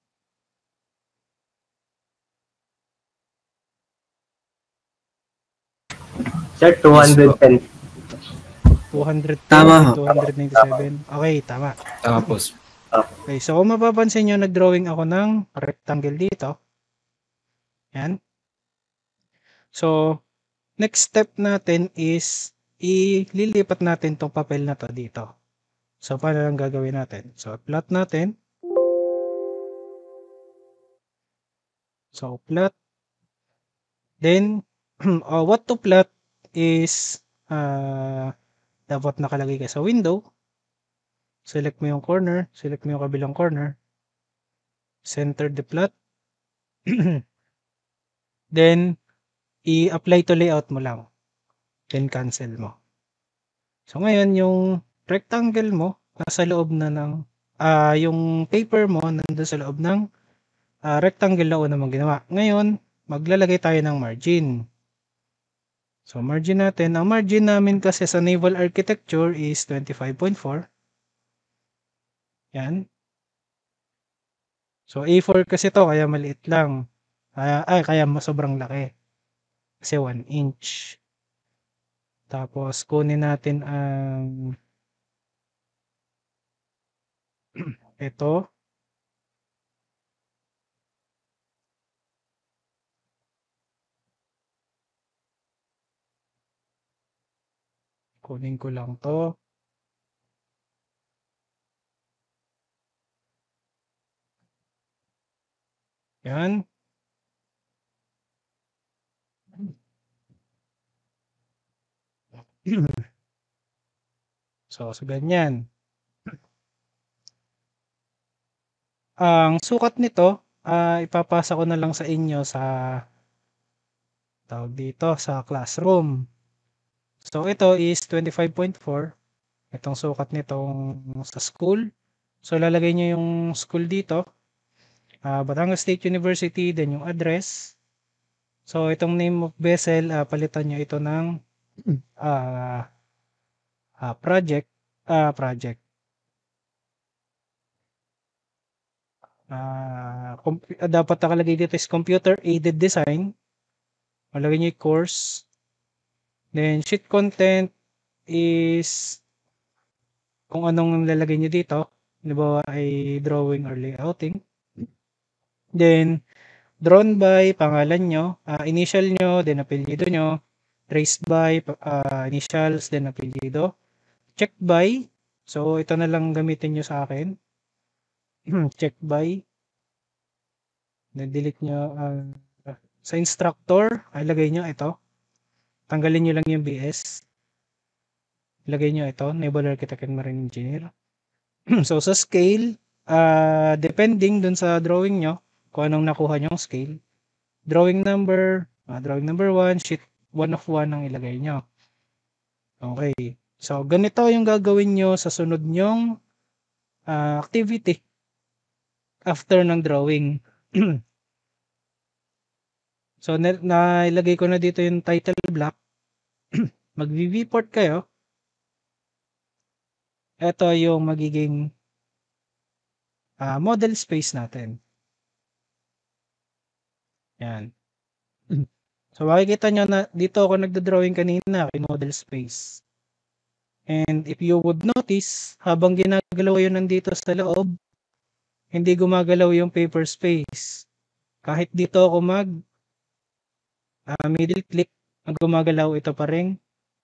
Sir, two ten. two ten Tama by ho. two ninety-seven. Okay, tama. Tapos, Okay, so kung mapapansin nyo, nag-drawing ako ng rectangle dito. Yan. So, next step natin is ililipat natin tong papel na to dito. So, paano lang gagawin natin? So, plot natin. So, plot. Then, uh, what to plot is uh, dapat nakalagay ka sa window. Select mo yung corner. Select mo yung kabilang corner. Center the plot. Then, i-apply to layout mo lang. Then, cancel mo. So, ngayon, yung rectangle mo, nasa loob na ng, ah, uh, yung paper mo, nandun sa loob ng uh, rectangle na una mong ginawa. Ngayon, maglalagay tayo ng margin. So, margin natin. Ang margin namin kasi sa naval architecture is twenty-five point four. Yan. So, A four kasi to, kaya maliit lang. Kaya, ay, kaya sobrang laki. Kasi one inch. Tapos, kunin natin ang ito. Kunin ko lang to. Yan. So, so ganyan. Ang sukat nito, uh, ipapasa ko na lang sa inyo sa tawag dito sa classroom. So, ito is twenty-five point four. Itong sukat nitong sa school. So, lalagay nyo yung school dito. Uh, Batangas State University, then yung address. So, itong name of vessel, uh, palitan nyo ito ng uh, uh, project. Uh, project. Uh, comp- uh, dapat nakalagay dito is computer aided design. Malagay nyo yung course. Then, sheet content is kung anong lalagay nyo dito. Halimbawa ay drawing or layouting. Then, drawn by, pangalan nyo, uh, initial nyo, then apelyido nyo, traced by, uh, initials, then apelyido, check by, so ito na lang gamitin nyo sa akin, check by, then delete nyo, uh, sa instructor, ay lagay nyo ito, tanggalin nyo lang yung B S, lagay nyo ito, Naval Architect and Marine Engineer. So sa scale, uh, depending dun sa drawing nyo, kung anong nakuha nyong scale, drawing number, uh, drawing number one, sheet one of one ang ilagay nyo. Okay. So, ganito yung gagawin nyo sa sunod nyong uh, activity after ng drawing. So, na nailagay ko na dito yung title block. Mag-V-port kayo. Ito yung magiging uh, model space natin. Yan. So, makikita nyo na dito ako nagda-drawing kanina kay model space. And if you would notice, habang ginagalaw yun nandito sa loob, hindi gumagalaw yung paper space. Kahit dito ako mag uh, middle click, ang gumagalaw ito pa rin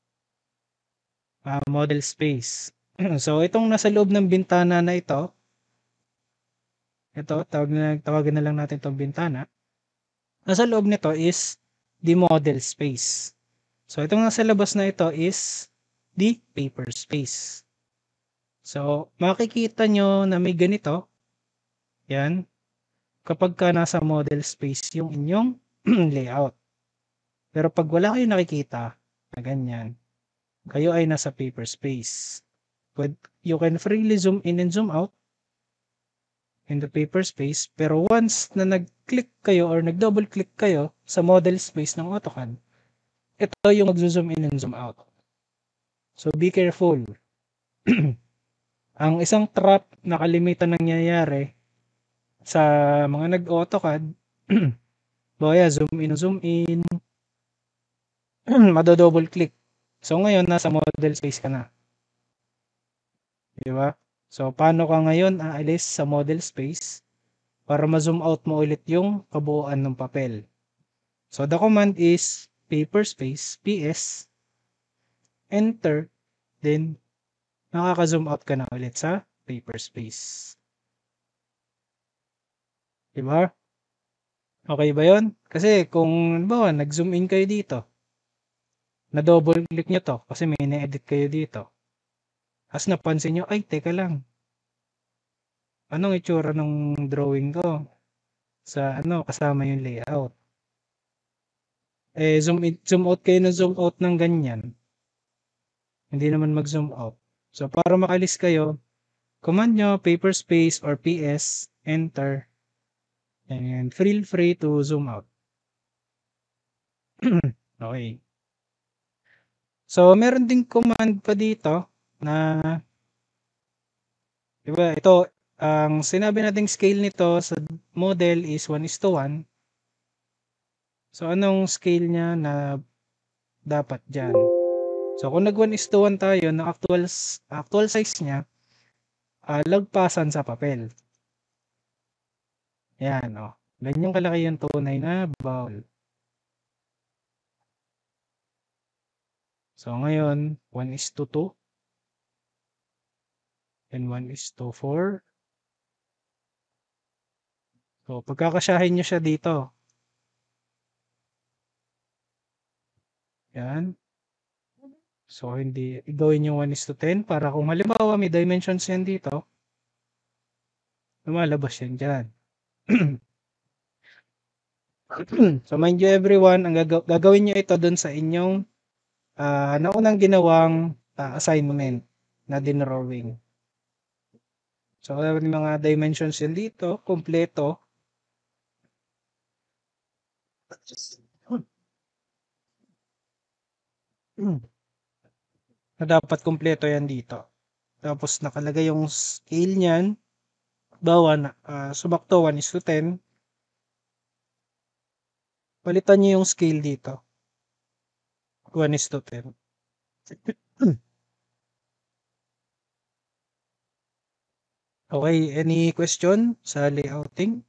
uh, model space. So, itong nasa loob ng bintana na ito, ito, tawag na, tawagan na lang natin itong bintana. Nasa loob nito is the model space. So, itong nasa labas na ito is the paper space. So, makikita nyo na may ganito. Yan. Kapag ka nasa model space yung inyong layout. Pero pag wala kayo nakikita na ganyan, kayo ay nasa paper space. But you can freely zoom in and zoom out in the paper space. Pero once na nag-click kayo or nag-double click kayo sa model space ng AutoCAD, ito yung mag-zoom in and zoom out. So be careful. Ang isang trap na kalimitan nangyayari sa mga nag-AutoCAD, baya zoom in, zoom in, mado-double click. So ngayon, nasa model space ka na. Diba? So, paano ka ngayon aalis sa model space para ma-zoom out mo ulit yung kabuuan ng papel? So, the command is paper space, P S, enter, then nakaka-zoom out ka na ulit sa paper space. Diba? Okay ba yun? Kasi kung bawa, nag-zoom in kayo dito, na-double click nyo to kasi may na-edit kayo dito. As napansin nyo, ay, teka lang. Anong itsura ng drawing ko? Sa ano, kasama yung layout. Eh, zoom, in, zoom out kayo na zoom out ng ganyan. Hindi naman mag-zoom out. So, para makalis kayo, command nyo, paper space or P S, enter, and feel free to zoom out. Okay. So, meron ding command pa dito na, diba, ito, ang sinabi nating scale nito sa model is one is to one. So, anong scale niya na dapat dyan? So, kung nag one is to one tayo, na actual, actual size niya, uh, lagpasan sa papel. Yan, o. Oh. Ganyan kalaki yung tunay na bowl. So, ngayon, one is to two. And one is to four. So, pagkakasyahin nyo siya dito. Yan. So, hindi, gawin yung one is to ten para kung halimbawa may dimensions yan dito, lumalabas yan dyan. So, mind you everyone, ang gagaw gagawin nyo ito dun sa inyong uh, naunang ginawang uh, assignment. na dinrawing. So, may mga dimensions yun dito, kompleto. Na dapat kompleto yan dito. Tapos nakalagay yung scale niyan. Bawa na, uh, sumakto one is to ten. Palitan niyo yung scale dito. one is to ten. Okay, any question sa layouting?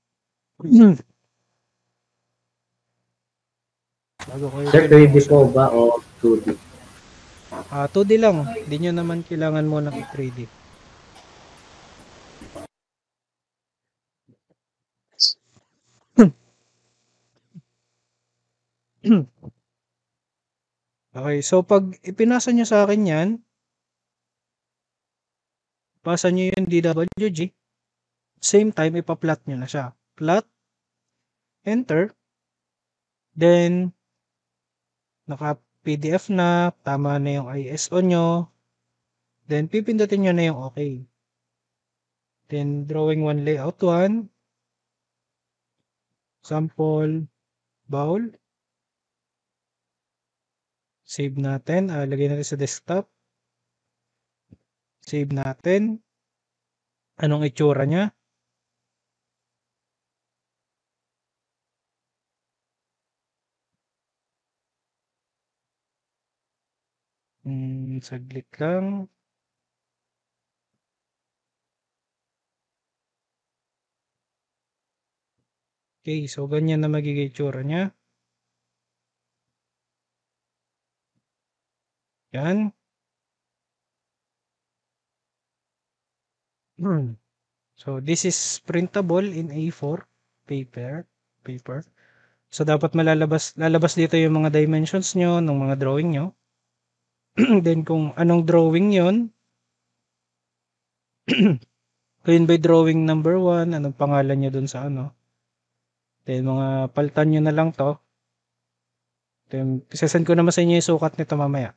Bago kayo Sir, three D po ba o two D? Ah, two D lang. Hindi nyo naman kailangan mo ng three D. Okay, so pag ipinasa nyo sa akin yan, pasa nyo yung D W G, same time, ipa-plot nyo na siya. Plot, enter, then, naka-P D F na, tama na yung I S O nyo, then, pipindutin nyo na yung okay. Then, drawing one, layout one, sample, bowl, save natin, uh, lagay natin sa desktop, save natin, anong itsura niya? Hmm, saglit lang. Okay, so ganyan na magiging itsura niya. Yan. So, this is printable in A four paper. paper. So, dapat malalabas lalabas dito yung mga dimensions nyo ng mga drawing nyo. Then, kung anong drawing yon kung yun ba drawing number one, anong pangalan nyo dun sa ano. Then, mga paltan nyo na lang to. Then, isasend ko naman sa inyo yung sukat nito mamaya.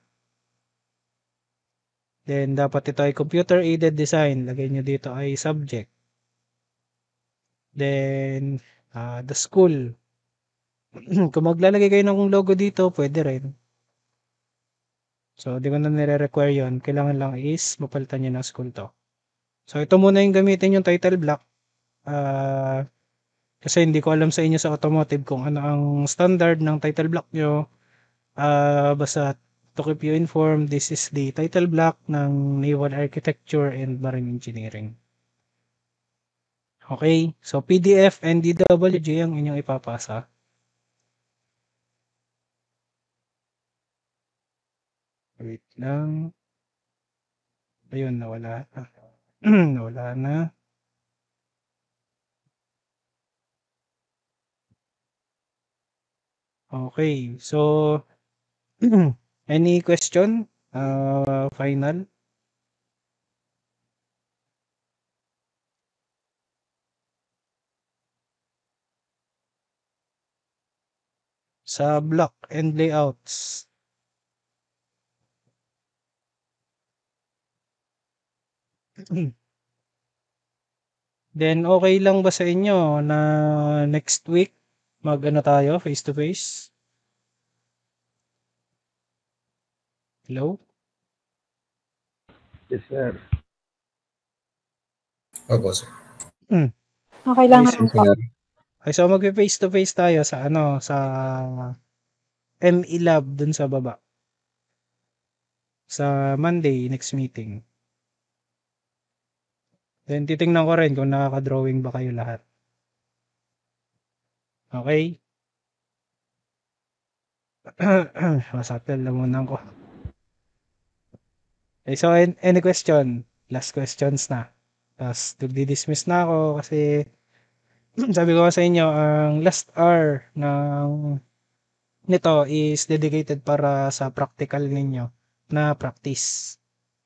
Then, dapat ito ay computer-aided design. Lagay nyo dito ay subject. Then, uh, the school. Kung maglalagay kayo ng logo dito, pwede rin. So, di ko na nire-require yun. Kailangan lang is mapalitan nyo ng school to. So, ito muna yung gamitin yung title block. Uh, kasi hindi ko alam sa inyo sa automotive kung ano ang standard ng title block nyo. Uh, basta to keep you informed, this is the title block ng Naval Architecture and Marine Engineering. Okay, so P D F and D W G ang inyong ipapasa. Wait lang. Ayun, nawala na. Nawala na. Okay, so any question? Uh, final? Sa block and layouts. Then okay lang ba sa inyo na next week mag-ano tayo face to face? Hello? Yes, sir. Opo, sir. Hmm. Okay lang Okay, naman so, po. okay, so mag-face to face tayo sa ano, sa M E Lab dun sa baba. Sa Monday, next meeting. Then titingnan ko rin kung nakaka-drawing ba kayo lahat. Okay? Masapil na muna ko. Okay, so any question? Last questions na. Tapos di-dismiss na ako kasi sabi ko sa inyo, ang last hour ng nito is dedicated para sa practical ninyo na practice.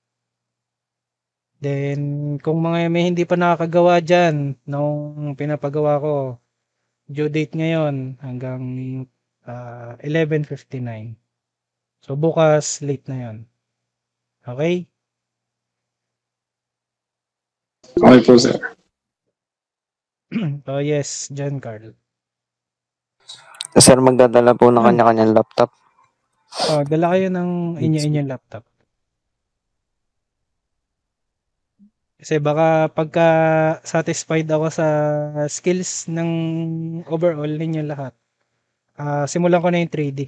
Then, kung mga may hindi pa nakakagawa dyan nung pinapagawa ko, due date ngayon hanggang uh, eleven fifty-nine. So, bukas late na yon. Okay? Okay po, sir. Oh, yes, John Carl. Sir, magdadala po ng kanya-kanyang laptop. Oh, dala kayo ng inyo-inyong laptop. Kasi baka pagka satisfied ako sa skills ng overall ninyo lahat, ah simulan ko na yung three D.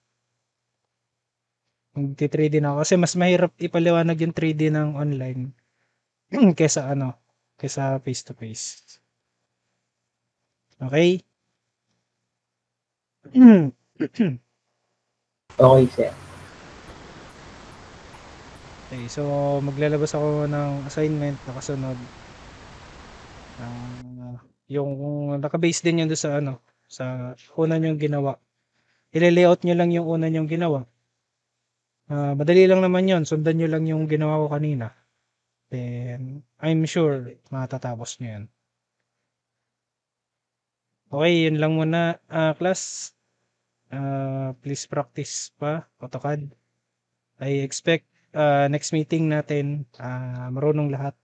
Magti-three D na ako kasi mas mahirap ipaliwanag yung three D ng online kesa ano, kesa face to face. Okay? Okay, sir. Okay, so maglalabas ako ng assignment na kasunod. Ah, yung naka-base din yun doon sa ano, sa una nyong ginawa. Ile-layout nyo lang yung una nyong ginawa. Ah, madali lang naman yun. Sundan nyo lang yung ginawa ko kanina. Then, I'm sure matatapos nyo yan. Okay, yun lang muna, ah, class. Ah, please practice pa, AutoCAD. I expect ah, next meeting natin, ah, marunong lahat.